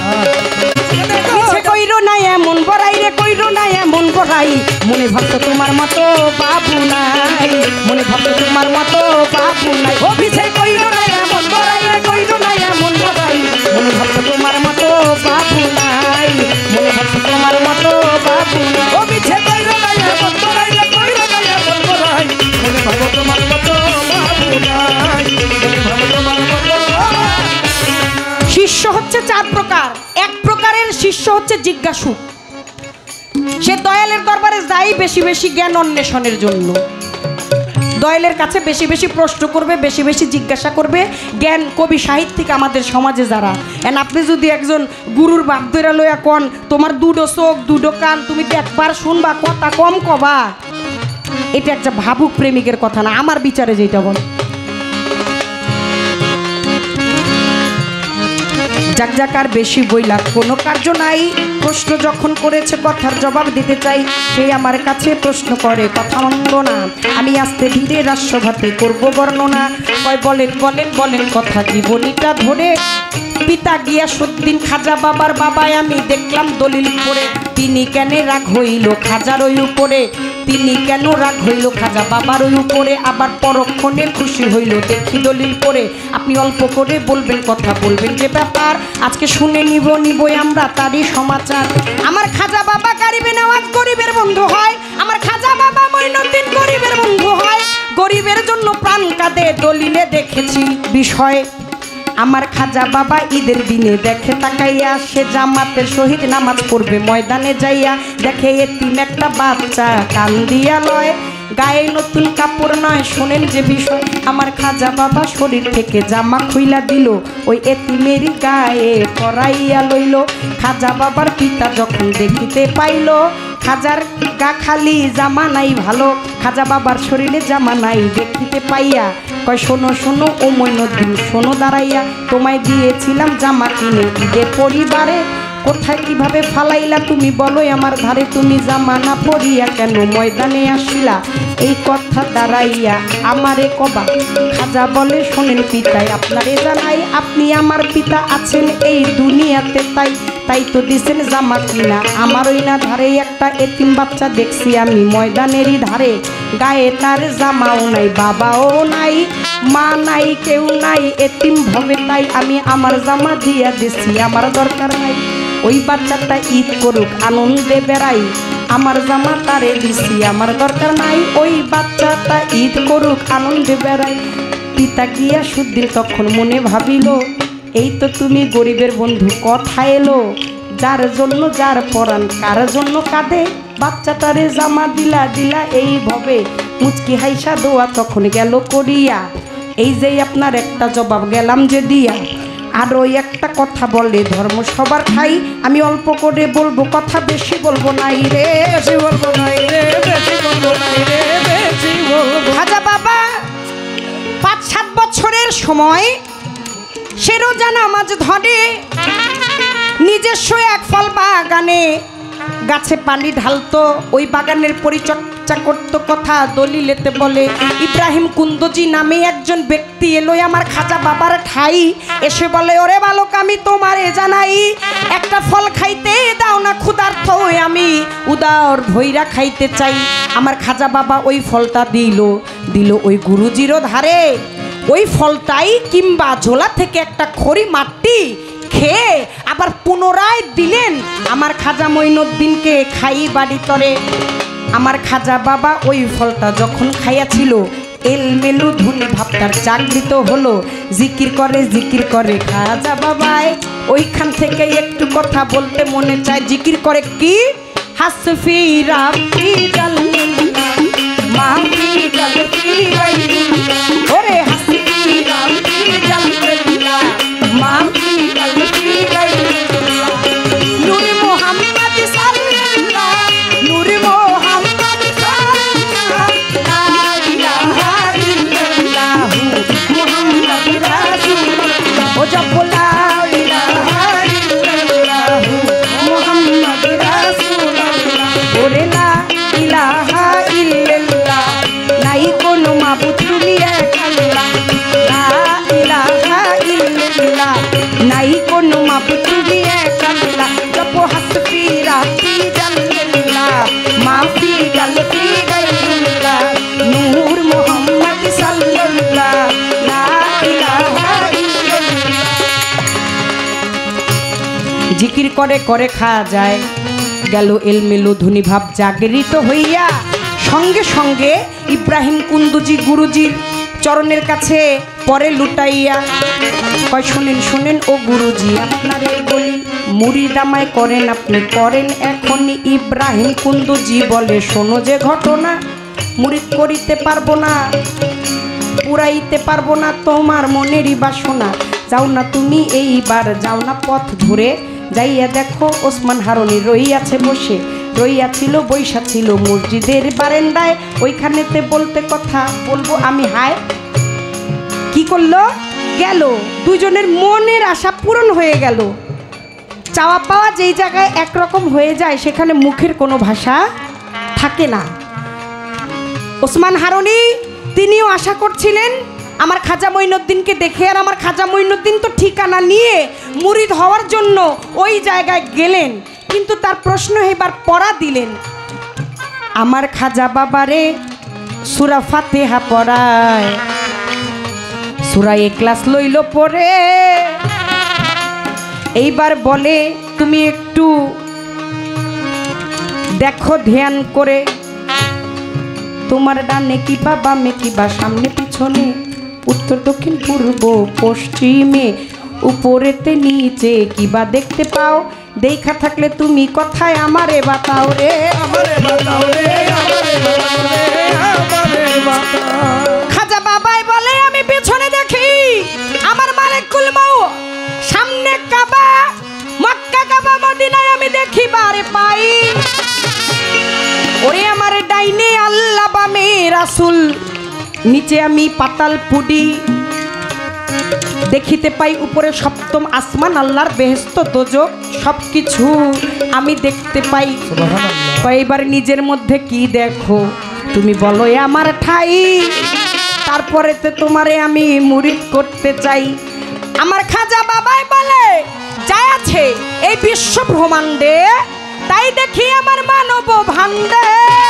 কইরো না এমন বড়াই রে, কইরো না এমন বড়াই, মনে ভাবতো তোমার মতো বাবু নাই, মনে ভাবতো তোমার মতো বাবু নাই। ও পিছে কইরো না এমন বড়াই রে, কইরো না এমন বড়াই, মনে ভাবতো তোমার মতো বাবু নাই, মনে ভাবতো তোমার মতো বাবু নাই। ও পিছে কইরো না এমন বড়াই রে, কইরো না এমন বড়াই, মনে ভাবতো তোমার মতো বাবু নাই, মনে ভাবতো তোমার মতো। শিষ্য হচ্ছে 4 প্রকার। এক প্রকারের শিষ্য হচ্ছে জিজ্ঞাসু। সে দয়ালের দরবারে যাই বেশি বেশি জ্ঞান অন্বেষণের জন্য, দয়ালের কাছে বেশি বেশি প্রশ্ন করবে, বেশি বেশি জিজ্ঞাসা করবে। জ্ঞান কবি সাহিত্যিক আমাদের সমাজে যারা, এন আপনি যদি একজন গুরুর বাপ ধরে লইয়া কন তোমার 2 চোখ 2 কান, তুমি দেখবার শুনবা, কথা কম কবা, এটা একটা ভাবুক প্রেমিকের কথা না, আমার বিচারে যেটা বল। জাকজাকার বেশি বইলা কোনো কার্য নাই, প্রশ্ন যখন করেছে কথার জবাব দিতে চাই, সেই আমার কাছে প্রশ্ন করে কথা মন্দ না, আমি আস্তে ধীরে রাষ্ট্রভাতে করব বর্ণনা। কয় বলেন বলেন বলেন কথা জীবনীটা ধরে, পিতা গিয়াসউদ্দিন খাজা বাবার বাবায় আমি দেখলাম দলিল পড়ে, তিনি কেন রাগ হইল খাজার ওই উপরে, তিনি কেন রাগ হইল খাজা বাবার ওই উপরে, আবার পরক্ষণে খুশি হইল দেখি দলিল পড়ে। আপনি অল্প করে বলবেন কথা, বলবেন যে ব্যাপার, আজকে শুনে নিবই আমরা তারই সমাচার। আমার খাজা বাবা কারিবে নেওয়াজ গরিবের বন্ধু হয়, আমার খাজা বাবা মঈনুদ্দিন গরিবের বন্ধু হয়, গরিবের জন্য প্রাণ কাঁদে দলিলে দেখেছি বিষয়। আমার খাজা বাবা ঈদের দিনে দেখে তাকাইয়া, সে জামাতের শহীদ নামাজ পড়বে ময়দানে যাইয়া, দেখে এতিম একটা বাচ্চা কান্দিয়া লয়, গায়ে নতুন কাপড় নয়, শোনেন যে বিষয়। আমার খাজা বাবা শরীর থেকে জামা খুইলা দিল, ওই এতিমেরই গায়ে পরাইয়া লইল। খাজা বাবার পিতা যখন দেখিতে পাইল, খাজার গা খালি জামা নাই ভালো, খাজা বাবার শরীরে জামা নাই দেখিতে পাইয়া কয় শোনো শোনো ও মইনুদ্দিন শোনো দাঁড়াইয়া, তোমায় দিয়েছিলাম জামা কিনে ঈদে পরিবারে, কোথায় কিভাবে ফালাইলা তুমি বলো আমার ধারে, তুমি জামা না পরিয়া কেন ময়দানে আসিলা, এই কথা দাঁড়াইয়া আমারে কবা। খাজা বলে শোনেন পিতাই আপনারে জানাই, আপনি আমার পিতা আছেন এই দুনিয়াতে, তাই তাই তো দিছেন জামা কিনা আমার ওই না ধারে, একটা এতিম বাচ্চা দেখছি আমি ময়দানেরই ধারে, গায়ে তার জামাও নাই বাবাও নাই মা নাই কেউ নাই এতিম ভবে, তাই আমি আমার জামা দিয়া দিছি আমার দরকার নাই, ওই বাচ্চাটা ঈদ করুক আনন্দে বেড়াই, আমার জামা তারে দিছি আমার দরকার নাই, ওই বাচ্চাটা ঈদ করুক আনন্দে বেড়াই। পিতা গিয়া সুদ্দিন তখন মনে ভাবিল, এই তো তুমি গরিবের বন্ধু কথা এলো, যার জন্য যার পরাণ কার জন্য কাঁদে, বাচ্চাটারে জামা দিলা দিলা এই ভবে, মুচকি হাইসা দোয়া তখন গেল করিয়া, এই যে আপনার একটা জবাব গেলাম যে দিয়া, আর ওই একটা কথা বলে ধর্ম সবার খাই, আমি অল্প করে বলবো কথা বেশি বলবো নাই রে, বেশি বলবো নাই রে, বেশি বলবো নাই রে, বেশি বলবো। খাজা বাবা 5-7 বছরের সময় সে রোজা নামাজ ধরে, নিজস্ব এক ফল বাগানে গাছে পানি ঢালতো, ওই বাগানের পরিচর্যা করত, কথা দলিলেতে বলে। ইব্রাহিম কুন্দজি নামে একজন ব্যক্তি এলো আমার খাজা বাবার ঠাই, এসে বলে ওরে বালক আমি তোমারে জানাই, একটা ফল খাইতে দাও না ক্ষুধার্ত আমি উদার ভৈরা খাইতে চাই। আমার খাজা বাবা ওই ফলটা দিল ওই গুরুজিরও ধারে, ওই ফলটাই কিংবা ঝোলা থেকে একটা খড়ি মাটি খেয়ে আবার পুনরায় দিলেন আমার খাজা মঈনুদ্দিনকে খাই বাড়ি তরে। আমার খাজা বাবা ওই ফলটা যখন খাইয়াছিল এলমেলু ধুনি ভাবটার জাগৃত হলো, জিকির করে খাজা বাবায়, ওইখান থেকে একটু কথা বলতে মনে চায়, জিকির করে কি হাসফি রাব্বি জাল্লাল্লাহ মাফি গালফি গায়রুল্লাহ, ওরে হাসফি রাব্বি জাল্লাল্লাহ মাফি গালফি গায়রুল্লাহ, নূর মুহাম্মদ সাল্লাল্লাহ নূর মুহাম্মদ সাল্লাল্লাহ, লা ইলাহা ইল্লাল্লাহ মুহাম্মাদুর রাসূলুল্লাহ, ও জপ লা ইলাহা ইল্লাল্লাহ মুহাম্মাদুর রাসূলুল্লাহ, ওরে লা ইলাহা ইল্লাল্লাহ নাই কোনো মাবুদ তুমি এক আল্লাহ, লা ইলাহা ইল্লাল্লাহ নাই কোনো মাবুদ তুমি এক আল্লাহ, জপ হাসবি রাব্বি জাল্লাল্লাহ মাফি গালফি গায়রুল্লাহ, নূর মুহাম্মদ সাল্লাল্লাহ লা ইলাহা ইল্লাল্লাহ। জিকির করে খাওয়া যায় গেল এলমেলো ধুনি ভাব জাগরিত হইয়া, সঙ্গে সঙ্গে ইব্রাহিম কুন্দুজি গুরুজির চরণের কাছে পরে লুটাইয়া কয় শোনেন ও গুরুজি আপনারে বলি, মুড়ি দামাই করেন আপনি করেন এখনই। ইব্রাহিম কুন্দুজি বলে শোনো যে ঘটনা, মুড়ি করিতে পারবো না পুরাইতে পারবো না তোমার মনেরই বাসনা, যাও না তুমি এইবার যাও না পথ ধরে, যাইয়া দেখো ওসমান হারুনি রইয়াছিল বৈশা ছিল মসজিদের বারান্দায়, ওইখানেতে বলতে কথা বলবো আমি হায়, কি করলো গেল দুজনের মনের আশা পূরণ হয়ে গেল। চাওয়া পাওয়া যেই জায়গায় একরকম হয়ে যায় সেখানে মুখের কোনো ভাষা থাকে না। ওসমান হারুনি তিনিও আশা করছিলেন আমার খাজা মঈনুদ্দিনকে দেখে, আর আমার খাজা মঈনুদ্দিন তো ঠিকানা নিয়ে মুরিদ হওয়ার জন্য ওই জায়গায় গেলেন, কিন্তু তার প্রশ্ন এবার পড়া দিলেন আমার খাজা বাবারে সূরা ফাতিহা পড়ায়, সূরা ইখলাস লইল পড়ে, এইবার বলে তুমি একটু দেখো ধ্যান করে, তোমার ডানে কি বা বামে কি বা সামনে পিছনে, উত্তর দক্ষিণ পূর্ব পশ্চিমে উপরেতে নিচে কি বা দেখতে পাও, দেখা থাকলে তুমি কথায় আমারে বাতাও রে, আমারে বাতাও রে, আমারে বাতাও রে, আমারে বাতাও। খাজা বাবাই বলে আমি পেছনে দেখি আমার মালিকুল মউত, সামনে কাবা মক্কা কাবা মদিনায় আমি দেখি বারে পাই, নিচে আমি পাতাল পুডি দেখিতে পাই, উপরে সপ্তম আসমান, আল্লাহর বেহেশত দোজক সব কিছু আমি দেখতে পাই। কয়েকবার নিজের মধ্যে কি দেখো তুমি বলো এ আমার ঠাই, তারপরে তো তোমারে আমি মুরিদ করতে চাই। আমার খাজা বাবাই বলে যা আছে এই বিশ্ব ব্রহ্মাণ্ডে তাই দেখি আমার মানব ভাণ্ডে।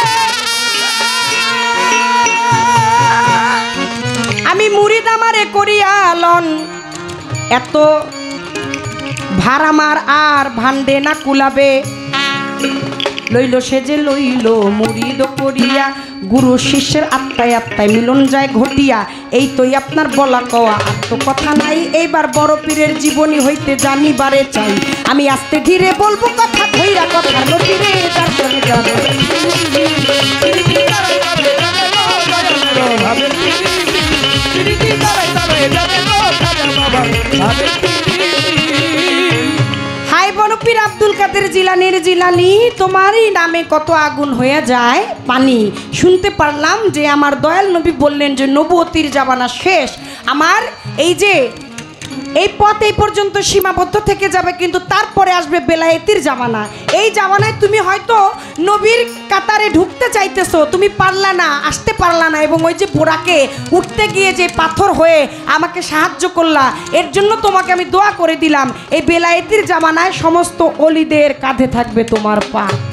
আমি মুরিদ আমারে করিয়ালন, এত ভার আমার আর ভাণ্ডে না কুলাবে। লইল সে যে লইল মুরিদ করিয়া, গুরু শিষ্যের আত্মায় আত্মায় মিলন যায় ঘটিয়া। এই তোই আপনার বলা কওয়া আর তো কথা নাই, এইবার বড় পীরের জীবনী হইতে জানিবারে চাই। আমি আস্তে ধীরে বলবো কথা ধইরা কথা নদীরে তারপরে যাবে। হাই বড় পীর আব্দুল কাদের জিলানির জিলানি, তোমারই নামে কত আগুন হয়ে যায় পানি। শুনতে পারলাম যে আমার দয়াল নবী বললেন যে নবুয়তির জামানা শেষ, আমার এই যে এই পথ এই পর্যন্ত সীমাবদ্ধ থেকে যাবে, কিন্তু তারপরে আসবে বেলায়েতির জামানা। এই জামানায় তুমি হয়তো নবীর কাতারে ঢুকতে চাইতেছো, তুমি পারলা না, আসতে পারলা না, এবং ওই যে বোরাকে উঠতে গিয়ে যে পাথর হয়ে আমাকে সাহায্য করলা, এর জন্য তোমাকে আমি দোয়া করে দিলাম। এই বেলায়েতির জামানায় সমস্ত অলিদের কাঁধে থাকবে তোমার পা।